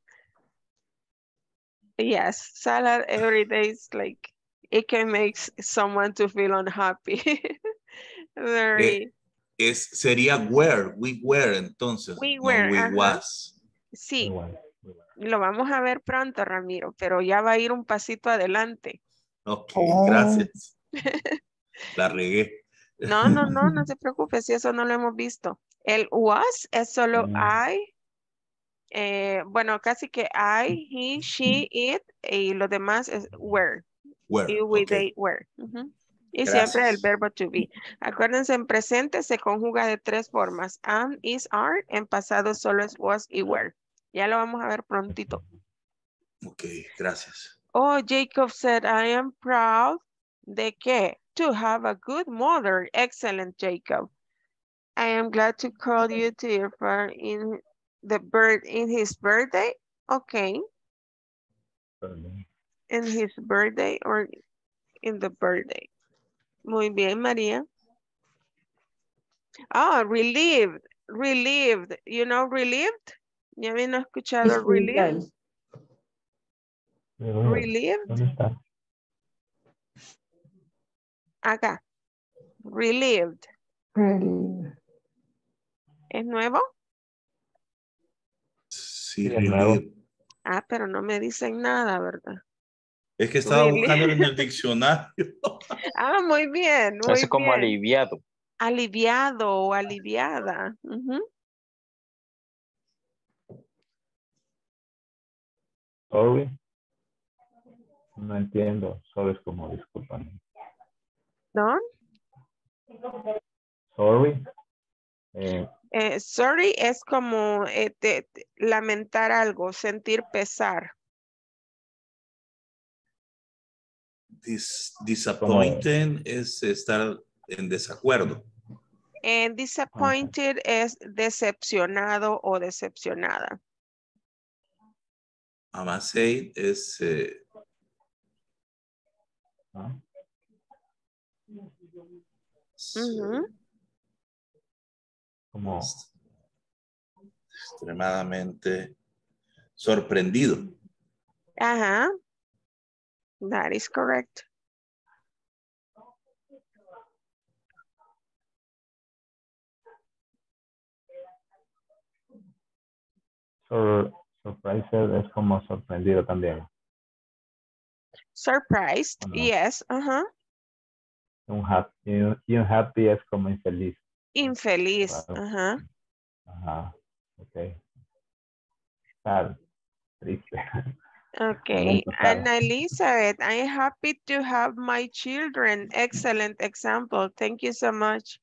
yes, salad every day is like, it can make s- someone to feel unhappy. Very, Eh, es, sería were, we were entonces, we no were, we ajá, was. sí, Igual, igual. lo vamos a ver pronto, Ramiro, pero ya va a ir un pasito adelante. Ok, Oh. gracias. La regué. No, no, no, no se preocupe, si eso no lo hemos visto. El was es solo Mm, I, eh, bueno, casi que I, he, she, it, y lo demás es were. Were, You, we, ok. they, were. Ujú. Y siempre el Gracias. verbo to be. Acuérdense, en presente se conjuga de tres formas. Am, is, are. En pasado solo es was y were. Ya lo vamos a ver prontito. Ok, gracias. Oh, Jacob said, I am proud. ¿De qué? To have a good mother. Excellent, Jacob. I am glad to call you to your father in the bird in his birthday. Okay, perdón. in his birthday or in the birthday. Muy bien, María. Ah, relieved, relieved. You know relieved? ¿Ya habían escuchado relieved? Especial. Pero, Relieved. ¿dónde está? Acá. Relieved. Really. ¿Es nuevo? Sí, Sí, es relieve. nuevo. Ah, pero no me dicen nada, ¿verdad? Es que estaba Really? buscándolo en el diccionario. Ah, muy bien, muy Es como bien. aliviado. Aliviado o aliviada. Ujú. Sorry. No entiendo. Sorry es como disculpan. ¿No? sorry. Eh, Eh, sorry es como eh, te- te- lamentar algo, sentir pesar. Dis, disappointed es estar en desacuerdo. And disappointed es decepcionado o decepcionada. Amasei es eh, ¿no? Ujú. Como extremadamente sorprendido. Ajá. That is correct. sor, surprised es como sorprendido también. Surprised, ¿O no? yes, ajá. Unhappy, unhappy es como infeliz. Infeliz, Claro. ajá. Ajá, ok. Sad, triste. Okay, Momento sad. and Elizabeth, I'm happy to have my children. Excellent example. Thank you so much.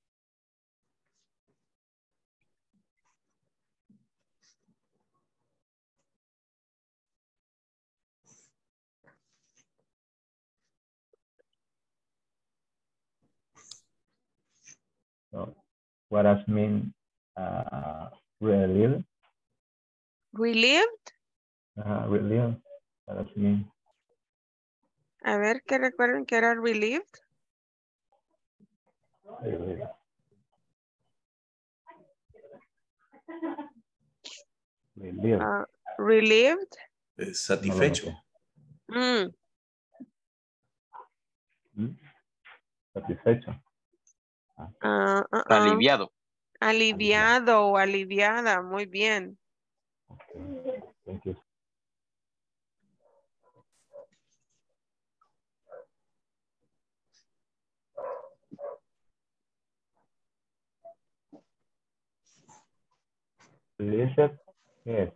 So, what does mean uh, relieved? Relieved. Uh, relieved. What does mean? A ver, que recuerden que era relieved. Relieved. Relieved. Uh, relieved. Es No lo satisfecho. noté. Mm, ¿Mm? Satisfecho. uh, uh, uh. Aliviado. Aliviado o aliviada. Muy bien. Okay. Thank you. Pleased. Yes.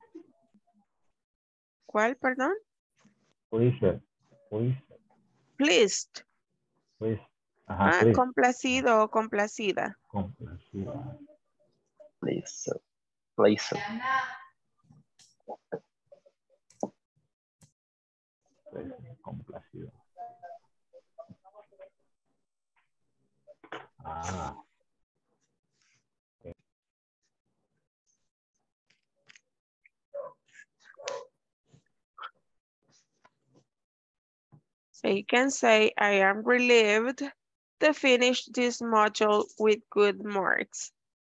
¿Cuál, perdón? Pleased. Pleased. Pleased. Pleased. Ajá, Ah, pleased. complacido o complacida. Complacida. Please. Please. Pleased. Complacido. Ah. So you can say, I am relieved to finish this module with good marks.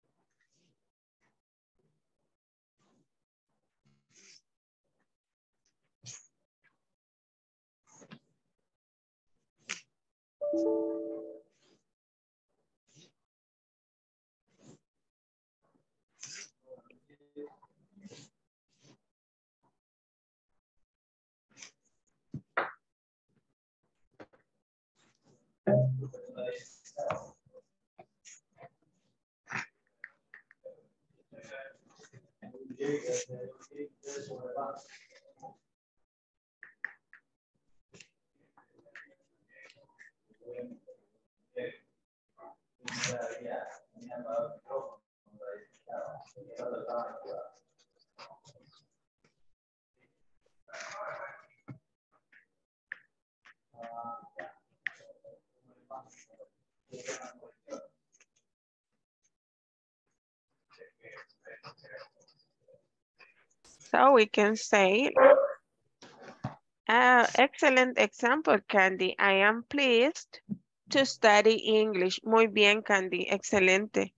So we can say, uh, excellent example, Candy. I am pleased to study English. Muy bien, Candy. Excelente.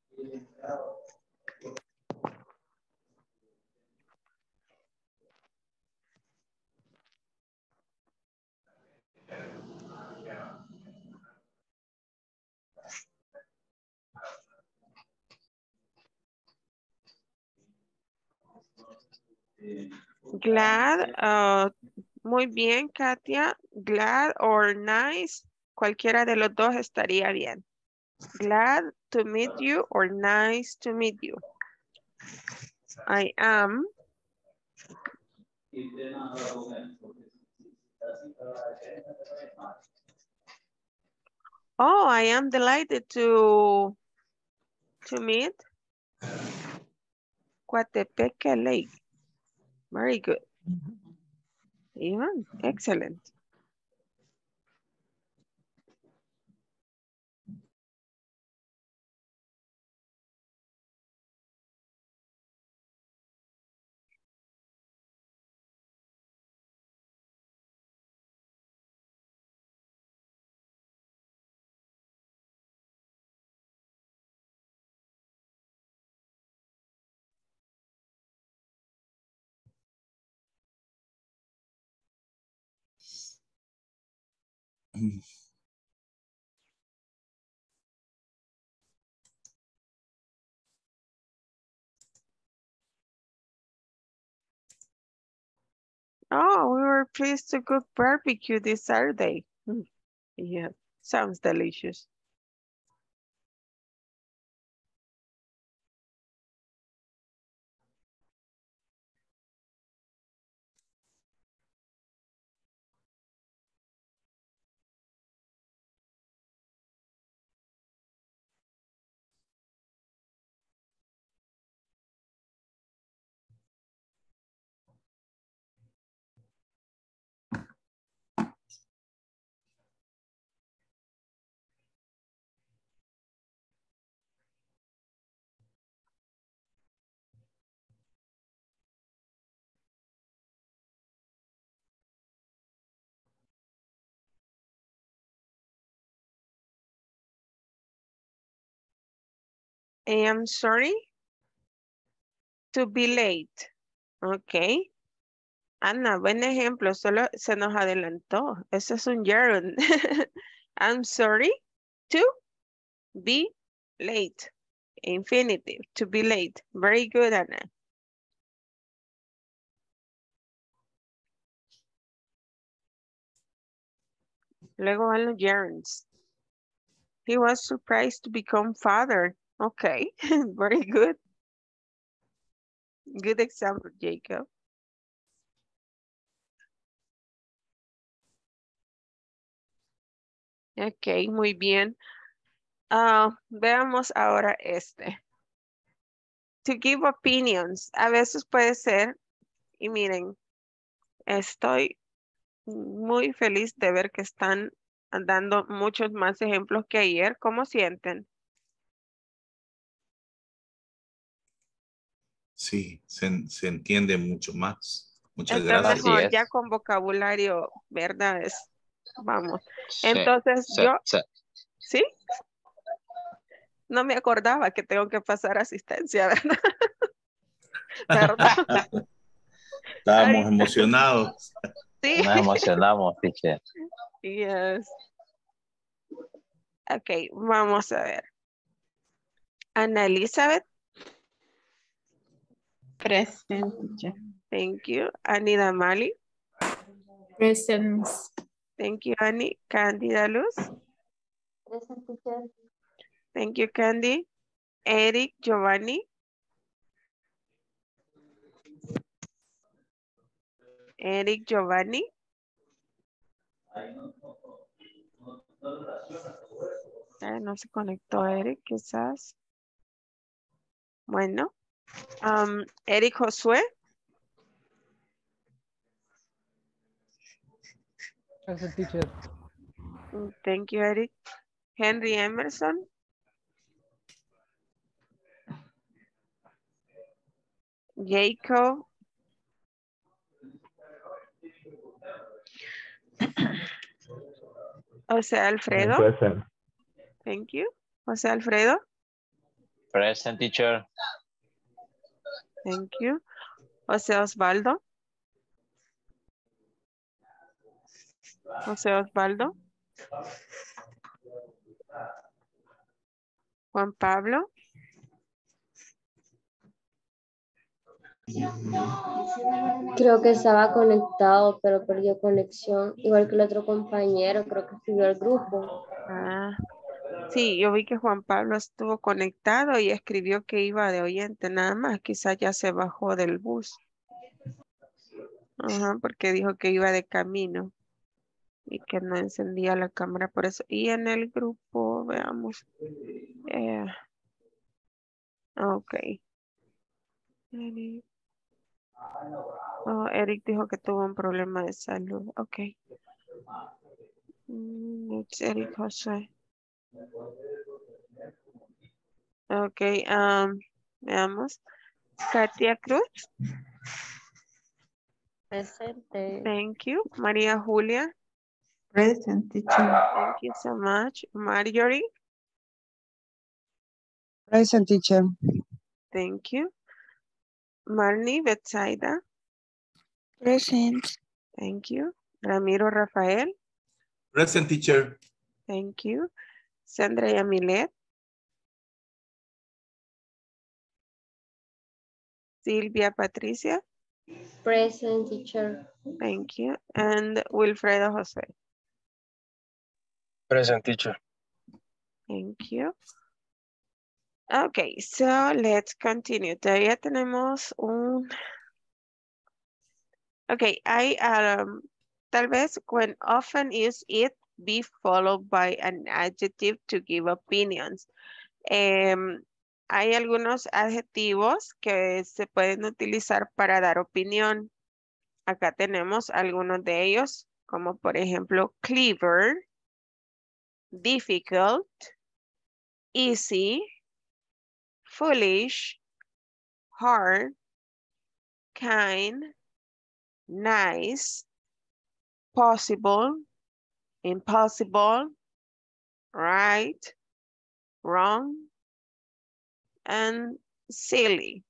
Glad, uh, muy bien, Katia. Glad or nice, cualquiera de los dos estaría bien. Glad to meet you or nice to meet you. I am. Oh, I am delighted to to meet Coatepeque Lake. Very good. Yeah, excellent. Oh, we were pleased to cook barbecue this Saturday. Mm, yeah, sounds delicious. I am sorry to be late. Ok. Ana, buen ejemplo, solo se nos adelantó. Eso es un gerund. I'm sorry to be late. Infinitive, to be late. Very good, Ana. Luego van los gerunds. He was surprised to become father. Okay, very good. Good example, Jacob. Ok, muy bien. Ah, veamos ahora este. To give opinions. A veces puede ser, y miren, estoy muy feliz de ver que están dando muchos más ejemplos que ayer. ¿Cómo sienten? Sí, se, se entiende mucho más. Muchas Está gracias. Así mejor, ya es. con vocabulario, ¿verdad? Es, vamos. Sí, Entonces, sí, yo, sí. ¿sí? No me acordaba que tengo que pasar asistencia, ¿verdad? Perdón. Estábamos Ahorita, emocionados. sí. Nos emocionamos, teacher. Yes. Ok, vamos a ver. Ana Elizabeth, Present, teacher. thank you. Anida Mali, Present. thank you, Annie. Candida Luz, Present, teacher. thank you, Candy. Eric Giovanni, Eric Giovanni. Eh, no se conectó Eric, quizás. Bueno. Um, Eric Josué, Present, teacher. mm, thank you, Eric. Henry Emerson, Jacob, José Alfredo, Present. thank you. José Alfredo, Present, teacher. thank you. José Osvaldo, José Osvaldo. Juan Pablo, Creo que estaba conectado, pero perdió conexión, igual que el otro compañero, creo que escribió al grupo. ah, sí, yo vi que Juan Pablo estuvo conectado y escribió que iba de oyente nada más, quizás ya se bajó del bus. Ajá, porque dijo que iba de camino y que no encendía la cámara por eso. Y en el grupo, veamos, eh, Ok. Eric. Oh, Eric dijo que tuvo un problema de salud. Ok. Mm, it's Eric José. Ok. Um, veamos. Katia Cruz. Presente. Thank you. María Julia. Present, teacher. Thank you so much. Marjorie. Present, teacher. Thank you. Marnie Betsaida. Present. Thank you. Ramiro Rafael. Present, teacher. Thank you. Sandra Yamilet. Silvia Patricia. Present, teacher. Thank you. And Wilfredo Jose. Present, teacher. Thank you. Okay, so let's continue. Todavía tenemos un... Okay, I, um, tal vez when often use it be followed by an adjective to give opinions. Em, hay algunos adjetivos que se pueden utilizar para dar opinión. Acá tenemos algunos de ellos, como por ejemplo clever, difficult, easy, foolish, hard, kind, nice, possible, impossible, right, wrong, and silly.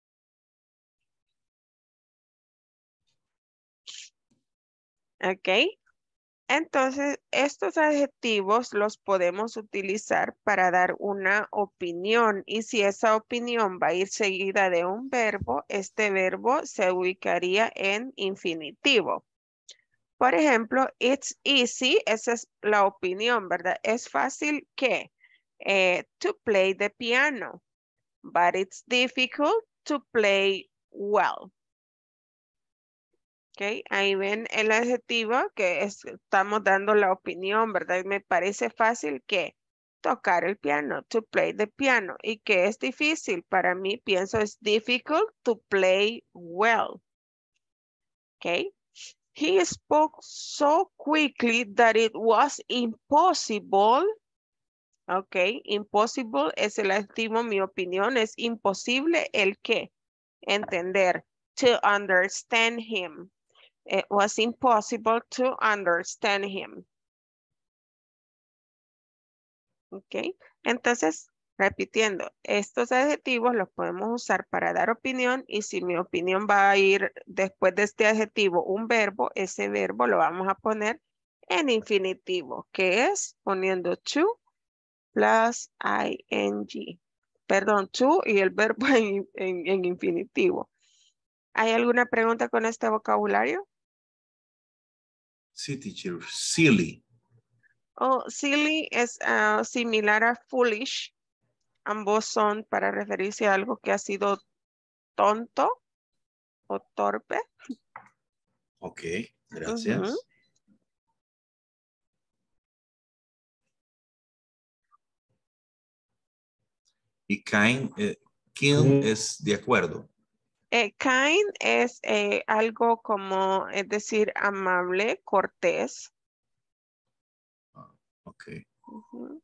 Ok. Entonces, estos adjetivos los podemos utilizar para dar una opinión. Y si esa opinión va a ir seguida de un verbo, este verbo se ubicaría en infinitivo. Por ejemplo, it's easy, esa es la opinión, ¿verdad? Es fácil que eh, to play the piano, but it's difficult to play well. Okay, ahí ven el adjetivo que es- estamos dando la opinión, ¿verdad? Me parece fácil que tocar el piano, to play the piano, y que es difícil. Para mí, pienso es difficult to play well. Okay. He spoke so quickly that it was impossible. Okay, impossible es el adjetivo, mi opinión es imposible el que entender, to understand him. It was impossible to understand him. Ok, entonces, repitiendo, estos adjetivos los podemos usar para dar opinión y si mi opinión va a ir después de este adjetivo un verbo, ese verbo lo vamos a poner en infinitivo, que es poniendo to plus ing. Perdón, to y el verbo en, en, en infinitivo. ¿Hay alguna pregunta con este vocabulario? Sí, teacher. Silly. Oh, silly es ah, similar a foolish. Ambos son para referirse a algo que ha sido tonto o torpe. Ok, gracias. Ujú. Y kind, eh, kind es de acuerdo. Eh, kind es eh, algo como, es decir, amable, cortés. Ok. Ujú.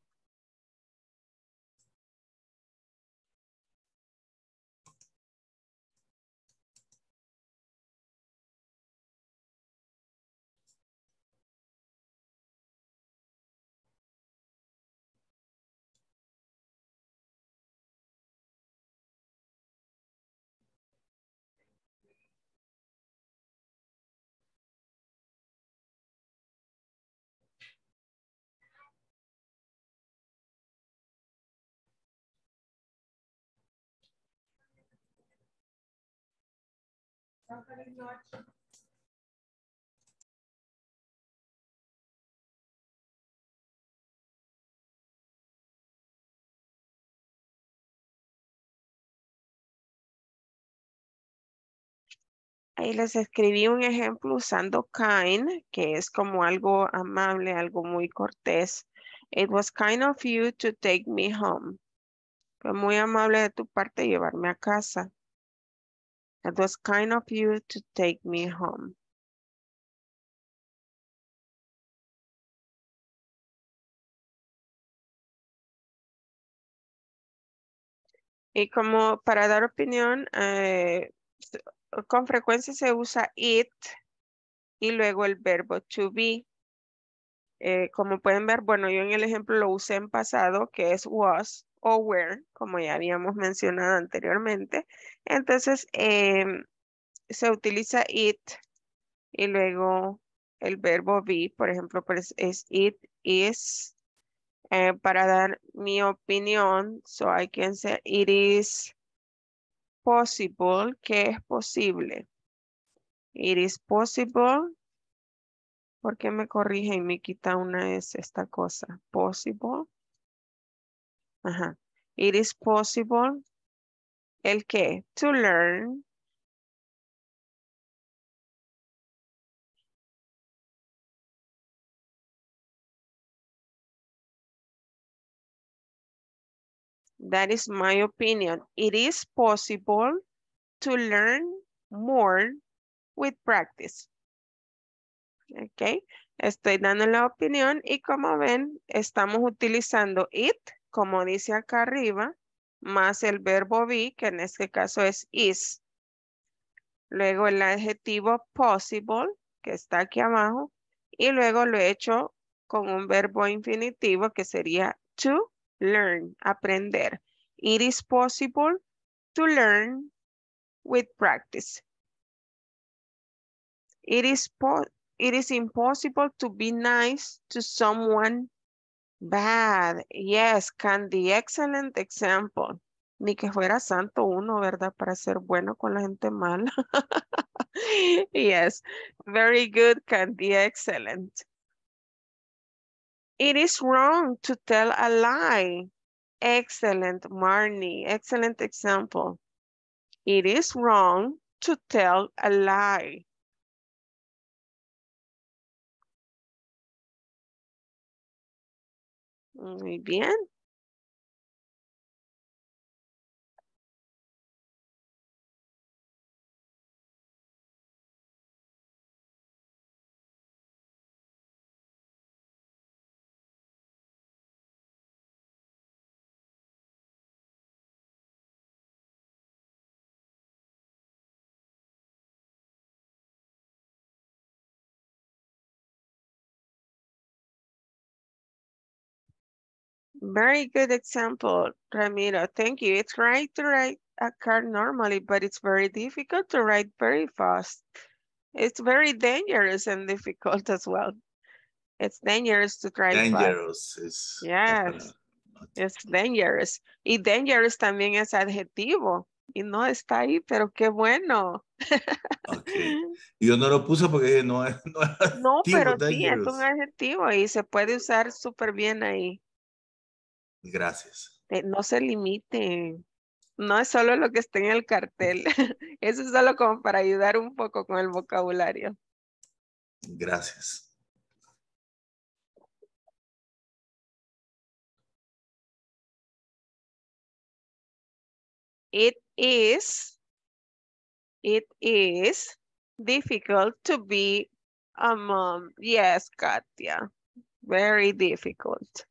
Ahí les escribí un ejemplo usando kind, que es como algo amable, algo muy cortés. It was kind of you to take me home. Fue muy amable de tu parte llevarme a casa. It was kind of you to take me home. Y como para dar opinión, eh, s- con frecuencia se usa it y luego el verbo to be. Eh, como pueden ver, bueno, yo en el ejemplo lo usé en pasado, que es was o were, como ya habíamos mencionado anteriormente. Entonces, em, se utiliza it y luego el verbo be, por ejemplo, pues es it is, eh, para dar mi opinión, so I can say it is possible, que es posible. It is possible. ¿Por qué me corrige y me quita una S esta cosa? Possible. Ajá. It is possible. ¿El qué? To learn. That is my opinion. It is possible to learn more with practice. Ok. Estoy dando la opinión y como ven, estamos utilizando it, como dice acá arriba, más el verbo be, que en este caso es is. Luego el adjetivo possible, que está aquí abajo, y luego lo he hecho con un verbo infinitivo que sería to learn, aprender. It is possible to learn with practice. It is, po it is impossible to be nice to someone bad. Yes, Candy, excellent example. Ni que fuera santo uno, ¿verdad? Para ser bueno con la gente mala. Yes, very good, Candy, excellent. It is wrong to tell a lie. Excellent, Marnie, excellent example. It is wrong to tell a lie. Muy bien. Very good example, Ramiro. Thank you. It's right to write a card normally, but it's very difficult to write very fast. It's very dangerous and difficult as well. It's dangerous to write fast. Dangerous es la Yes, palabra. it's dangerous. Y dangerous también es adjetivo. Y no está ahí, pero qué bueno. Ok. Yo no lo puse porque no es, no es No, adjetivo, pero sí, es un dangerous. adjetivo y se puede usar súper bien ahí. Gracias. Eh, No se limiten. No es solo lo que está en el cartel. Eso es solo como para ayudar un poco con el vocabulario. Gracias. It is, it is difficult to be a mom. Yes, Katia. Very difficult.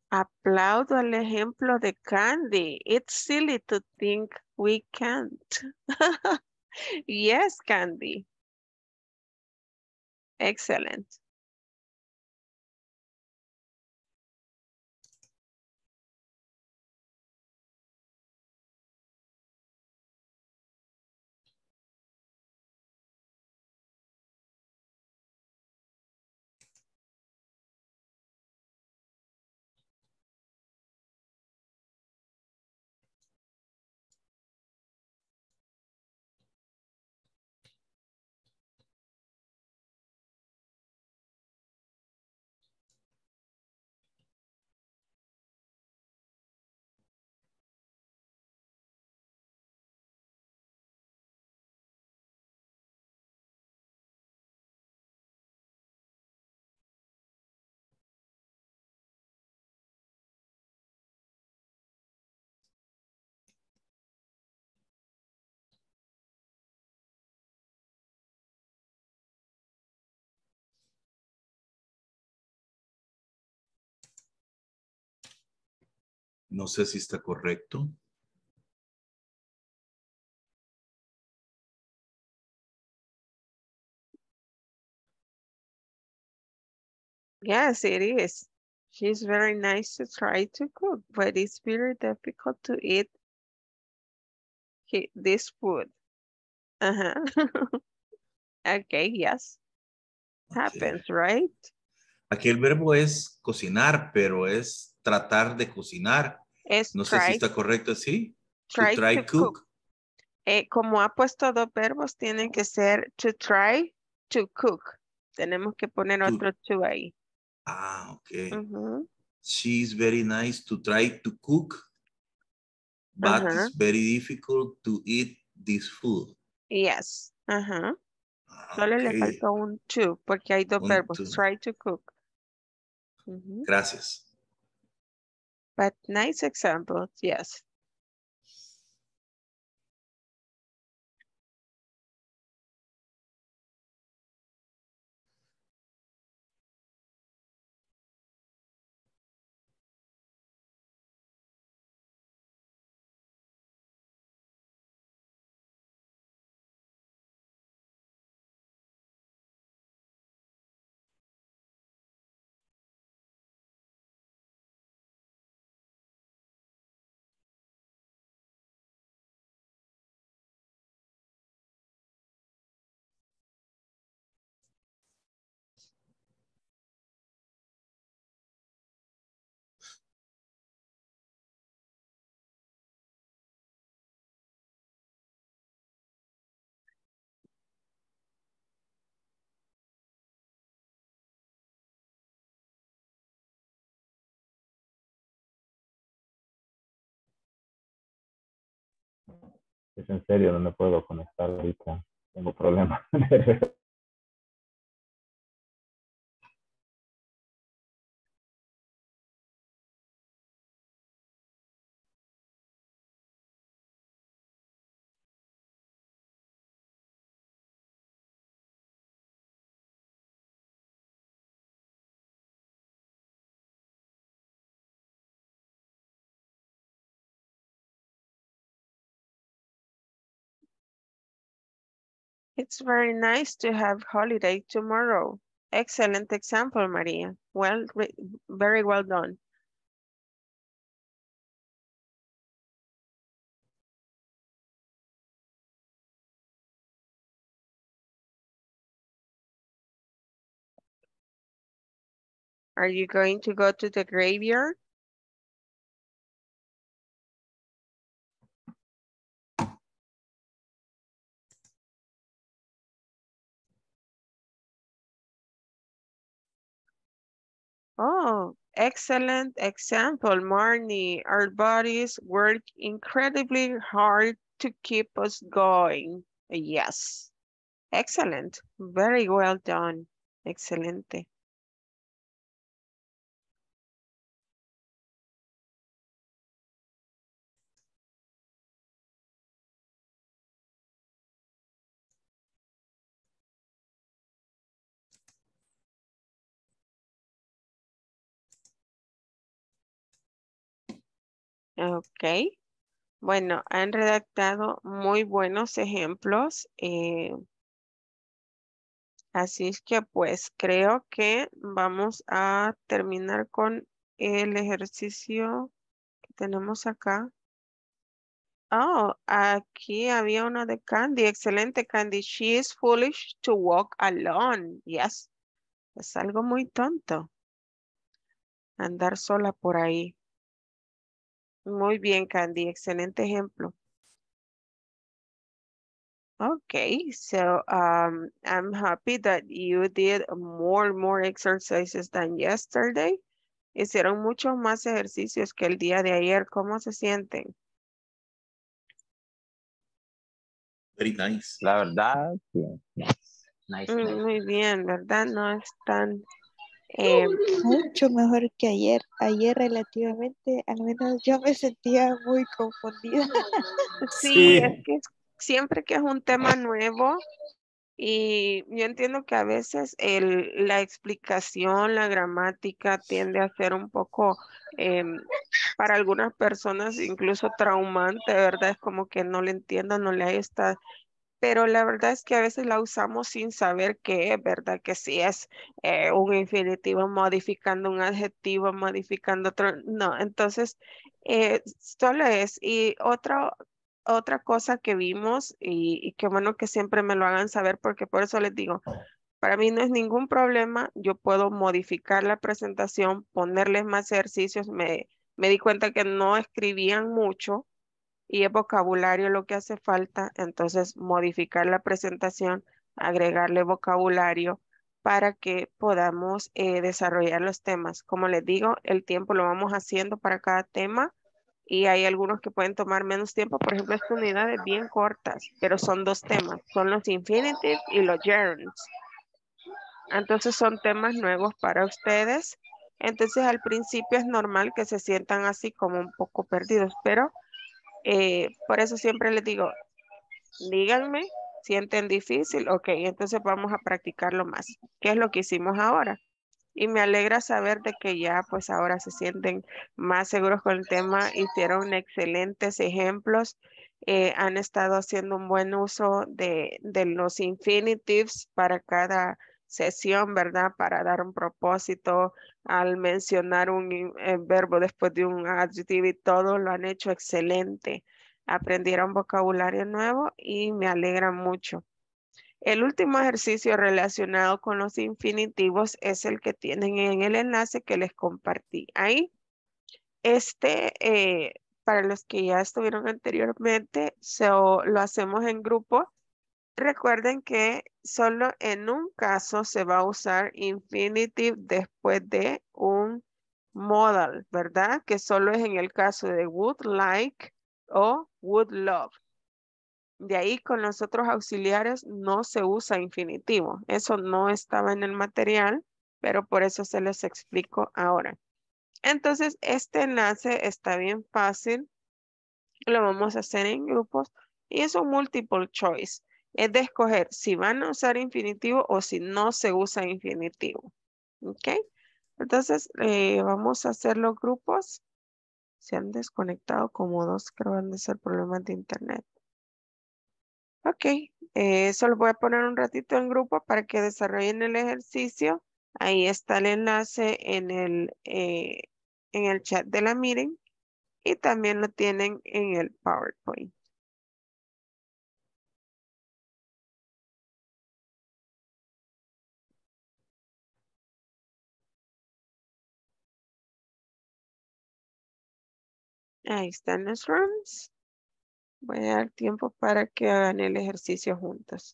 Aplaudo el ejemplo de Candy. It's silly to think we can't. Yes, Candy. Excellent. No sé si está correcto. Yes, it is. She's very nice to try to cook, but it's very difficult to eat he- this food. Uh-huh. Okay, yes. Ok. Happens, right? Aquí el verbo es cocinar, pero es tratar de cocinar. Es No sé si try, está correcto así. To try to try cook. cook. Eh, como ha puesto dos verbos, tienen que ser to try to cook. Tenemos que poner To, otro to ahí. ah, ok. Ujú, She's very nice to try to cook, but ajá. it's very difficult to eat this food. Yes. Ajá. Ah, Solo le ok. faltó un to porque hay dos Un verbos. to. Try to cook. Ujú. Gracias. But nice examples, yes. Es en serio, no me puedo conectar ahorita. Tengo problemas. It's very nice to have holiday tomorrow. Excellent example, Maria. Well, re- very well done. Are you going to go to the graveyard? Oh, excellent example, Marnie. Our bodies work incredibly hard to keep us going. Yes. Excellent. Very well done. Excelente. Ok. Bueno, han redactado muy buenos ejemplos. eh, así es que pues creo que vamos a terminar con el ejercicio que tenemos acá. Oh, aquí había uno de Candy. Excelente, Candy. She is foolish to walk alone. Yes. Es algo muy tonto andar sola por ahí. Muy bien, Candy. Excelente ejemplo. Okay, so um, I'm happy that you did more more exercises than yesterday. Hicieron muchos más ejercicios que el día de ayer. ¿Cómo se sienten? Very nice. La verdad, sí. Nice, nice, Mm, nice. muy bien, ¿verdad? No es tan... eh, Mucho mejor que ayer. Ayer relativamente, al menos yo me sentía muy confundida. sí, es Sí, que siempre que es un tema nuevo, y yo entiendo que a veces el, la explicación, la gramática tiende a ser un poco, em, para algunas personas incluso traumante, ¿verdad? Es como que no le entiendo, no le hay esta, pero la verdad es que a veces la usamos sin saber qué es, ¿verdad? Que si es eh, un infinitivo modificando un adjetivo, modificando otro, no, entonces eh, solo es. Y otra, otra cosa que vimos, y, y qué bueno que siempre me lo hagan saber, porque por eso les digo, para mí no es ningún problema, yo puedo modificar la presentación, ponerles más ejercicios, me, me di cuenta que no escribían mucho y es vocabulario lo que hace falta, entonces modificar la presentación, agregarle vocabulario para que podamos eh, desarrollar los temas. Como les digo, el tiempo lo vamos haciendo para cada tema y hay algunos que pueden tomar menos tiempo. Por ejemplo, esta unidad es bien cortas, pero son dos temas, son los infinitive y los gerunds. Entonces son temas nuevos para ustedes. Entonces al principio es normal que se sientan así como un poco perdidos, pero eh, por eso siempre les digo, díganme, sienten difícil, ok, entonces vamos a practicarlo más. ¿Qué es lo que hicimos ahora? Y me alegra saber de que ya pues ahora se sienten más seguros con el tema, hicieron excelentes ejemplos, eh, han estado haciendo un buen uso de, de los infinitives para cada sesión, ¿verdad? Para dar un propósito, al mencionar un in- eh, verbo después de un adjetivo y todo lo han hecho excelente. Aprendieron vocabulario nuevo y me alegra mucho. El último ejercicio relacionado con los infinitivos es el que tienen en el enlace que les compartí. Ahí, este, eh, para los que ya estuvieron anteriormente, so, lo hacemos en grupo. Recuerden que solo en un caso se va a usar infinitive después de un modal, ¿verdad? Que solo es en el caso de would like o would love. De ahí con los otros auxiliares no se usa infinitivo. Eso no estaba en el material, pero por eso se les explico ahora. Entonces, este enlace está bien fácil. Lo vamos a hacer en grupos y es un multiple choice. Es de escoger si van a usar infinitivo o si no se usa infinitivo. ¿Ok? Entonces, eh, vamos a hacer los grupos. Se han desconectado como dos, creo que han de ser problemas de internet. Ok, eh, solo voy a poner un ratito en grupo para que desarrollen el ejercicio. Ahí está el enlace en el, eh, en el chat de la meeting y también lo tienen en el PowerPoint. Ahí están los rooms. Voy a dar tiempo para que hagan el ejercicio juntos.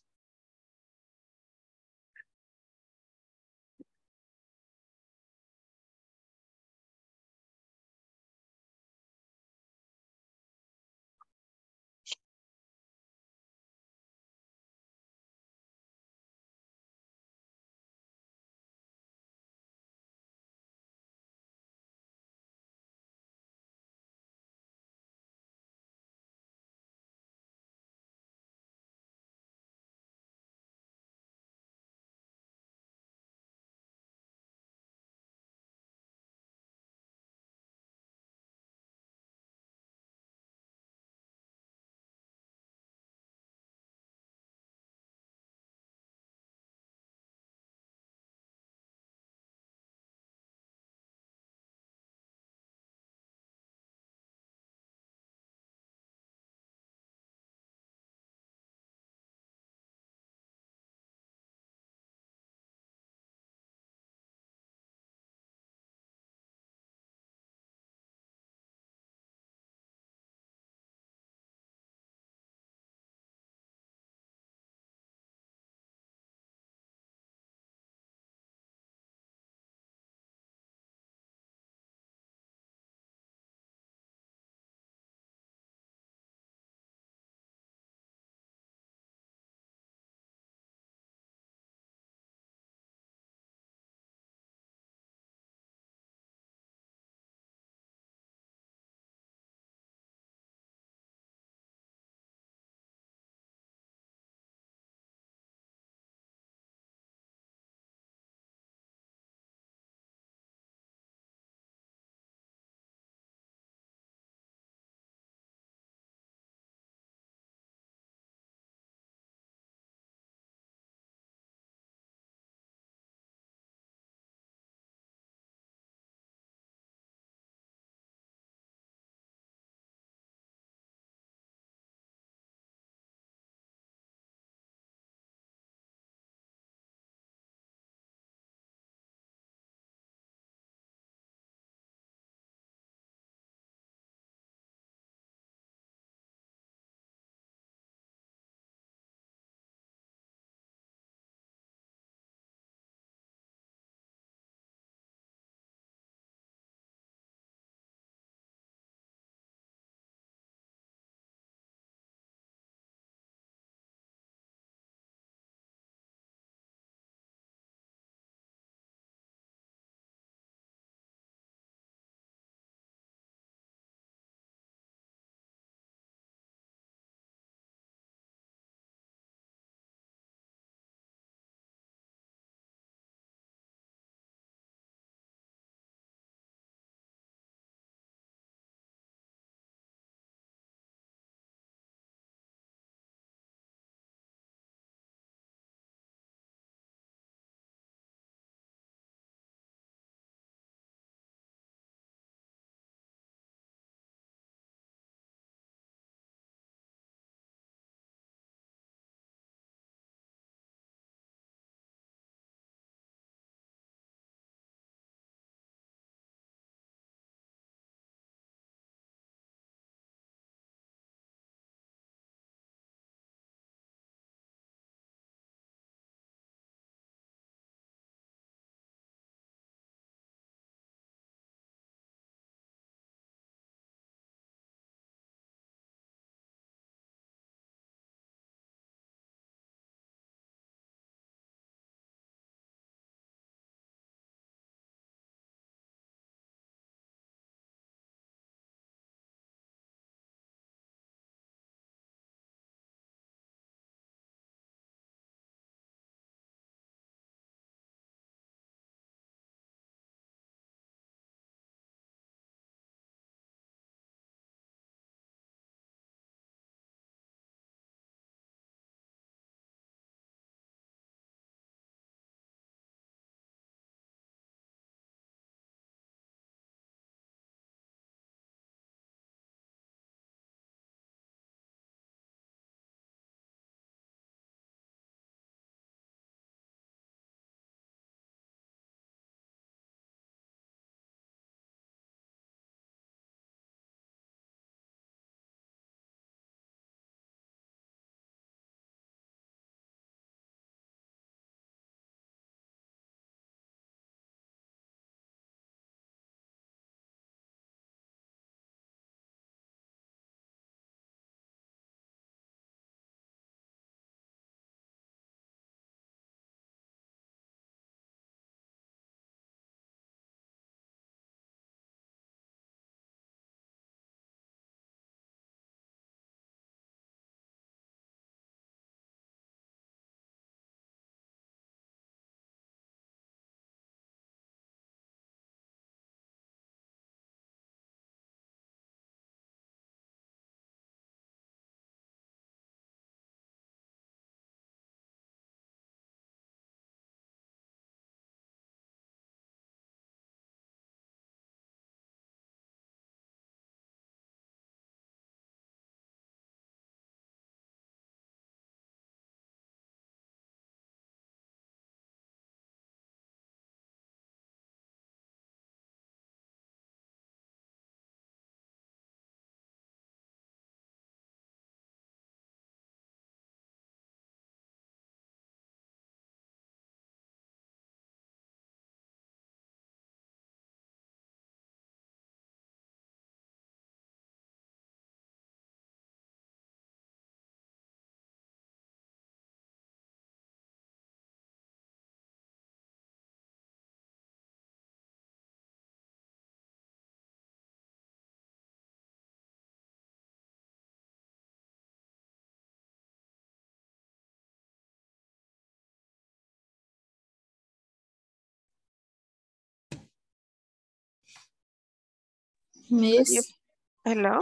Miss, Hello.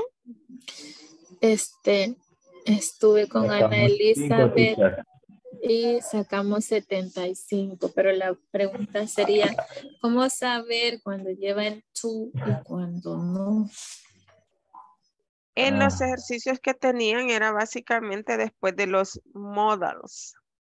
este, estuve con Ana Sacamos cinco, Elizabeth teacher. y sacamos setenta y cinco, pero la pregunta sería, ¿cómo saber cuando lleva el to y cuando no? En los Ah, ejercicios que tenían era básicamente después de los modals.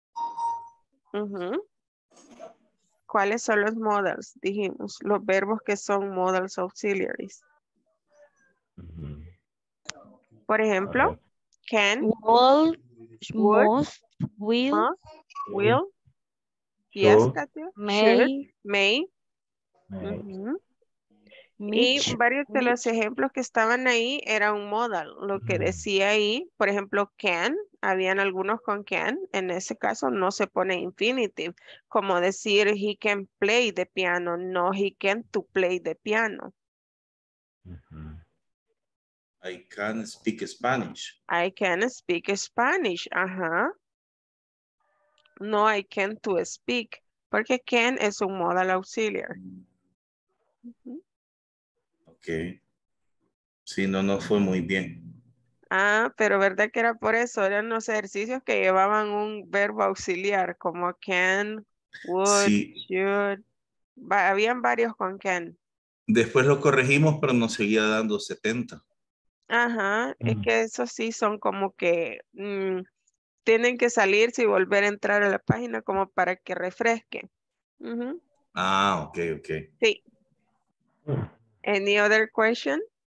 Ujú. ¿Cuáles son los modals? Dijimos, los verbos que son modals auxiliaries. ujú. Por A ejemplo, ver. can, Would, would, must, will, must, will, yes, Should, Katia, should, may, may. may. Ujú. Y Mitch, varios de los Mitch. ejemplos que estaban ahí era un modal. Lo que decía ahí, por ejemplo, can, habían algunos con can, en ese caso no se pone infinitive, como decir he can play the piano, no he can to play the piano. Ujú. I can speak Spanish. I can speak Spanish, ajá. No I can to speak, porque can es un modal auxiliar. Ujú. Ok. Sí, no, no fue muy bien. Ah, pero verdad que era por eso, eran los ejercicios que llevaban un verbo auxiliar, como can, would, Sí, should. Va- habían varios con can. después lo corregimos, pero nos seguía dando setenta. Ajá, es Mm. que esos sí son como que mm, tienen que salirse y volver a entrar a la página como para que refresque. Ujú. Ah, ok, ok. Sí. Any other question?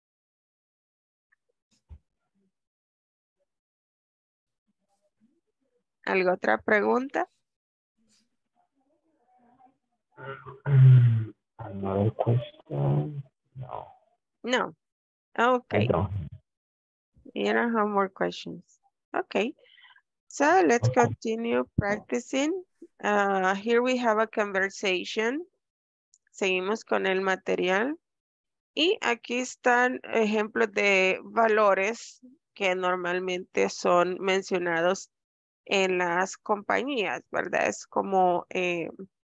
¿Alguna otra pregunta? Another question? No, No. I Okay. don't. You don't have more questions. Okay. So let's Okay. continue practicing. Uh, here we have a conversation. Seguimos con el material. Y aquí están ejemplos de valores que normalmente son mencionados en las compañías, ¿verdad? Es como eh,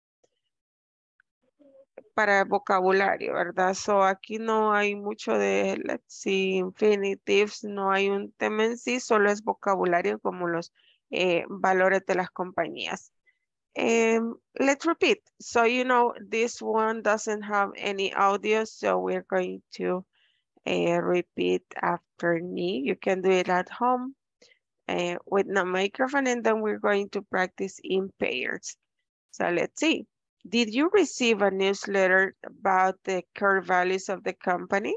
para vocabulario, ¿verdad? So aquí no hay mucho de, let's see, infinitives, no hay un tema en sí, solo es vocabulario como los eh, valores de las compañías. Um, let's repeat. So, you know, this one doesn't have any audio, so we're going to uh, repeat after me. You can do it at home uh, with no microphone, and then we're going to practice in pairs. So let's see. Did you receive a newsletter about the core values of the company?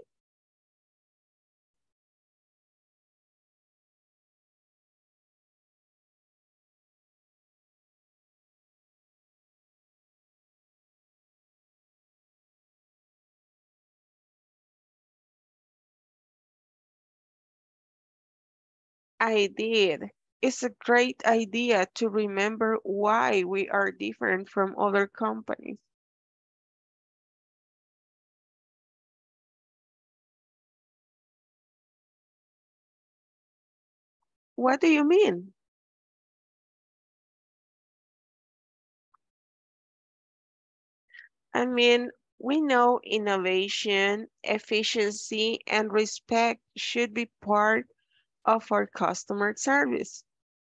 I did. It's a great idea to remember why we are different from other companies. What do you mean? I mean, we know innovation, efficiency, and respect should be part of our customer service.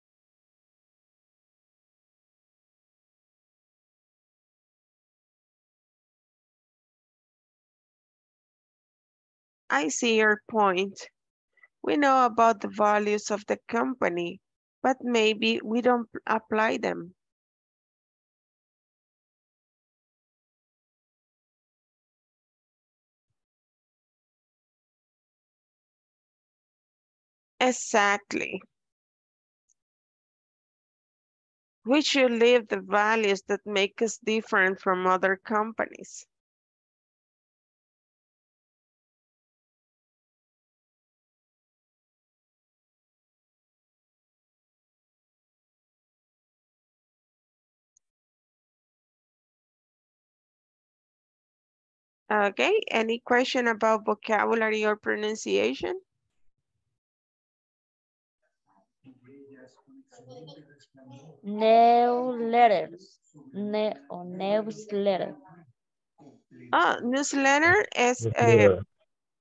I see your point. We know about the values of the company, but maybe we don't apply them. Exactly. We should live the values that make us different from other companies. Okay, any question about vocabulary or pronunciation? Newsletters. Ne or newsletter. Ah, newsletter es, eh, Newsletter.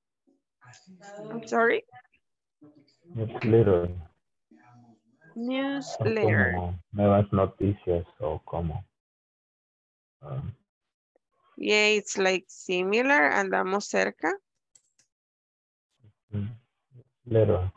I'm sorry. Newsletter. Son Newsletter. como nuevas noticias o como. Um, Yeah, it's like similar. Andamos cerca. letter.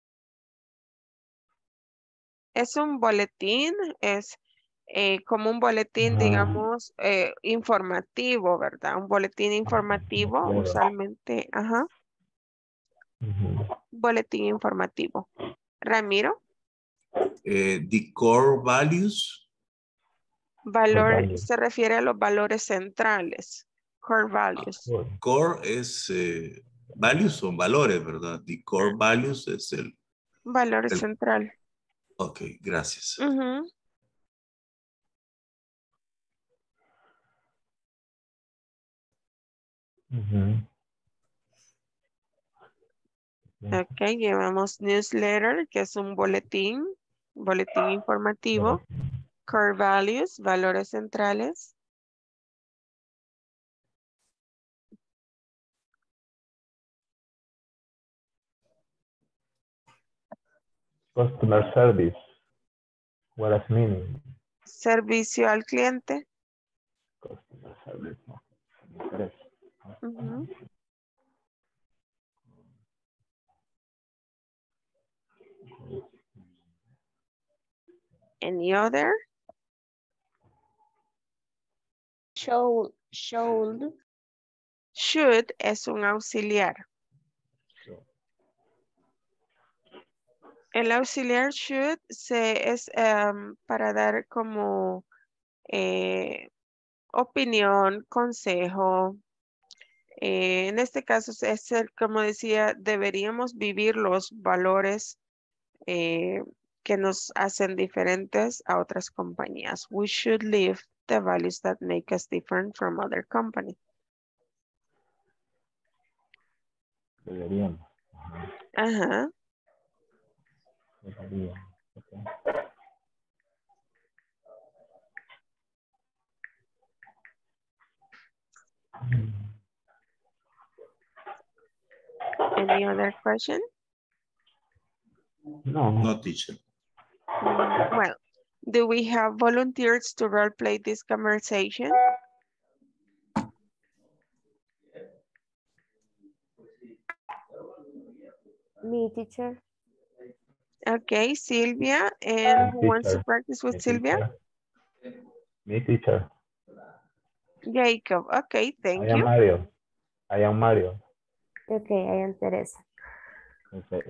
Es un boletín, es eh, como un boletín, Ah, digamos, eh, informativo, ¿verdad? Un boletín informativo, letter. usualmente, ajá, Ujú. boletín informativo. Ramiro, Eh, the core values. valor, value. se refiere a los valores centrales, core values. Core es eh, values son valores, ¿verdad? The core values es el. Valor el central. ok, gracias. Ujú. Ujú. Ok, llevamos newsletter, que es un boletín, boletín informativo. Core values, valores centrales. Customer service. What does meaning? Servicio al cliente. Customer service. No. Me interesa. Ujú. Any other? Should, should, Should es un auxiliar. El auxiliar should se, es em, para dar como eh, opinión, consejo. Eh, en este caso es ser, como decía, deberíamos vivir los valores eh, que nos hacen diferentes a otras compañías. We should live the values that make us different from other companies. Deberíamos. Ajá. Deberíamos. Okay. Any other question? No. No, teacher. Mm, well, do we have volunteers to role play this conversation? Me, teacher. Okay, Sylvia, and who wants to Teacher. practice with Me, Sylvia? teacher. Me, teacher. Jacob, okay, thank I am you. Mario. I am Mario. Okay, I am Teresa. Okay.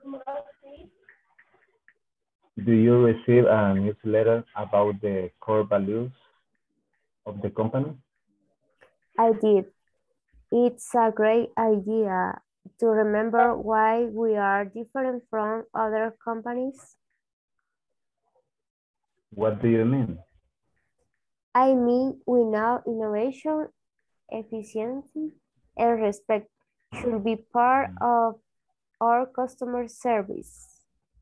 Do you receive a newsletter about the core values of the company? I did. It's a great idea to remember why we are different from other companies. What do you mean? I mean, we know innovation, efficiency, and respect should be part of our customer service.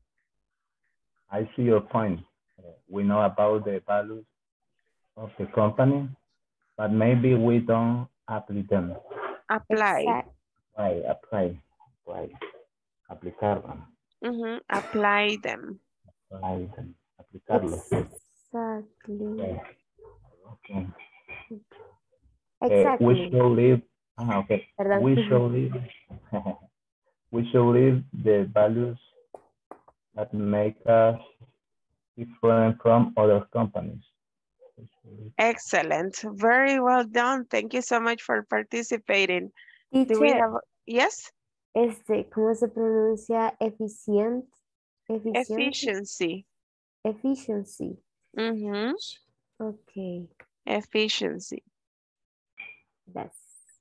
I see your point. We know about the values of the company, but maybe we don't apply them. Apply. Exact. Apply, apply, apply. Aplicarlo. Mhm, apply them. Apply them. Aplicarlo. Exactly. Okay. Okay. Exactly. Uh, we should live. Ah, okay. Perdón. We should live. We should live the values that make us different from other companies. Excellent. Very well done. Thank you so much for participating. Do we Teacher, have, yes? este, ¿cómo se pronuncia eficient? Efficiency. Efficiency. Mhm. Okay, Efficiency. that's.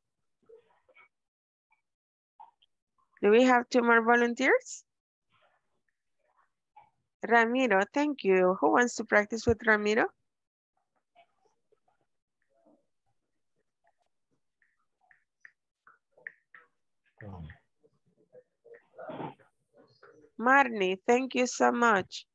Do we have two more volunteers? Ramiro, thank you. Who wants to practice with Ramiro? Marnie, thank you so much.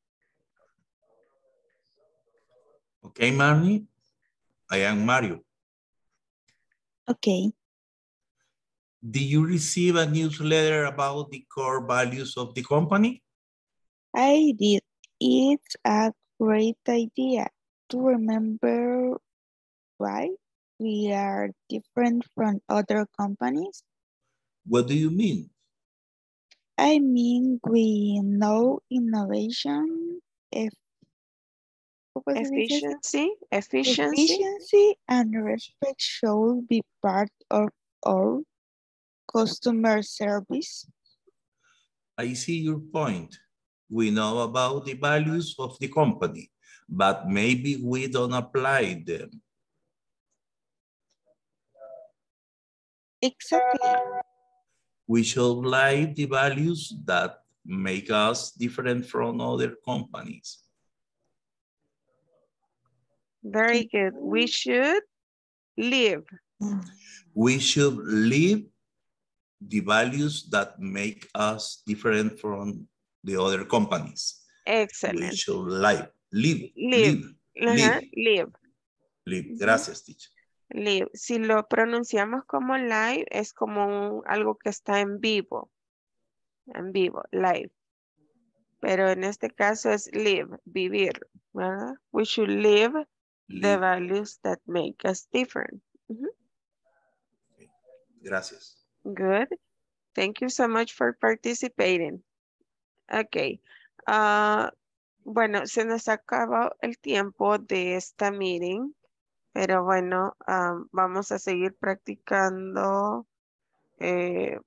Okay, Marnie. I am Mario. Okay. Did you receive a newsletter about the core values of the company? I did. It's a great idea to remember why we are different from other companies. What do you mean? I mean, we know innovation, eff Efficiency, efficiency. efficiency, and respect should be part of our customer service. I see your point. We know about the values of the company, but maybe we don't apply them. Exactly. We should like the values that make us different from other companies. Very good. We should live. We should live the values that make us different from the other companies. Excellent. We should live, live, Live. live, Ajá, live, live. live. Gracias, teacher. Live. Si lo pronunciamos como live, es como un- algo que está en vivo. En vivo, live. Pero en este caso es live, vivir, ¿verdad? We should live the Live. values that make us different. Ujú. Gracias. Good. Thank you so much for participating. Okay. Ah, bueno, se nos acabó el tiempo de esta meeting, pero bueno, ah, vamos a seguir practicando. eh,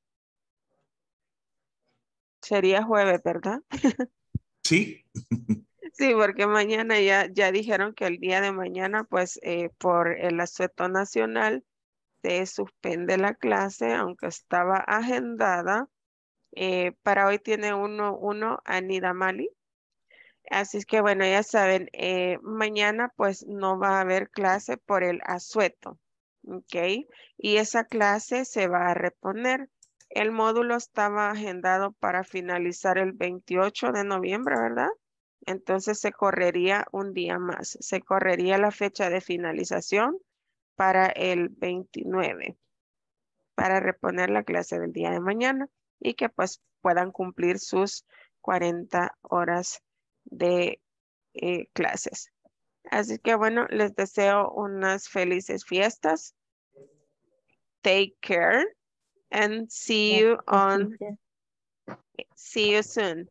sería jueves, ¿verdad? Sí. Sí, porque mañana ya, ya dijeron que el día de mañana, pues eh, por el asueto nacional, se suspende la clase, aunque estaba agendada. Eh, para hoy tiene uno, uno Anida Mali. Así es que bueno, ya saben, eh, mañana pues no va a haber clase por el asueto, ¿ok? Y esa clase se va a reponer. El módulo estaba agendado para finalizar el veintiocho de noviembre, ¿verdad? Entonces se correría un día más. Se correría la fecha de finalización para el veintinueve, para reponer la clase del día de mañana y que pues puedan cumplir sus cuarenta horas de eh, clases. Así que bueno, les deseo unas felices fiestas. Take care and see you on, see you soon.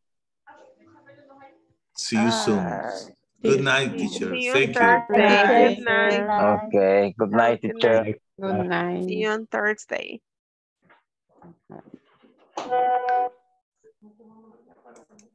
See you soon. Ah, Good night, teacher. See you on Thank you. Thursday. Good night. Okay, good night, Good teacher. night. Good night. See you on Thursday.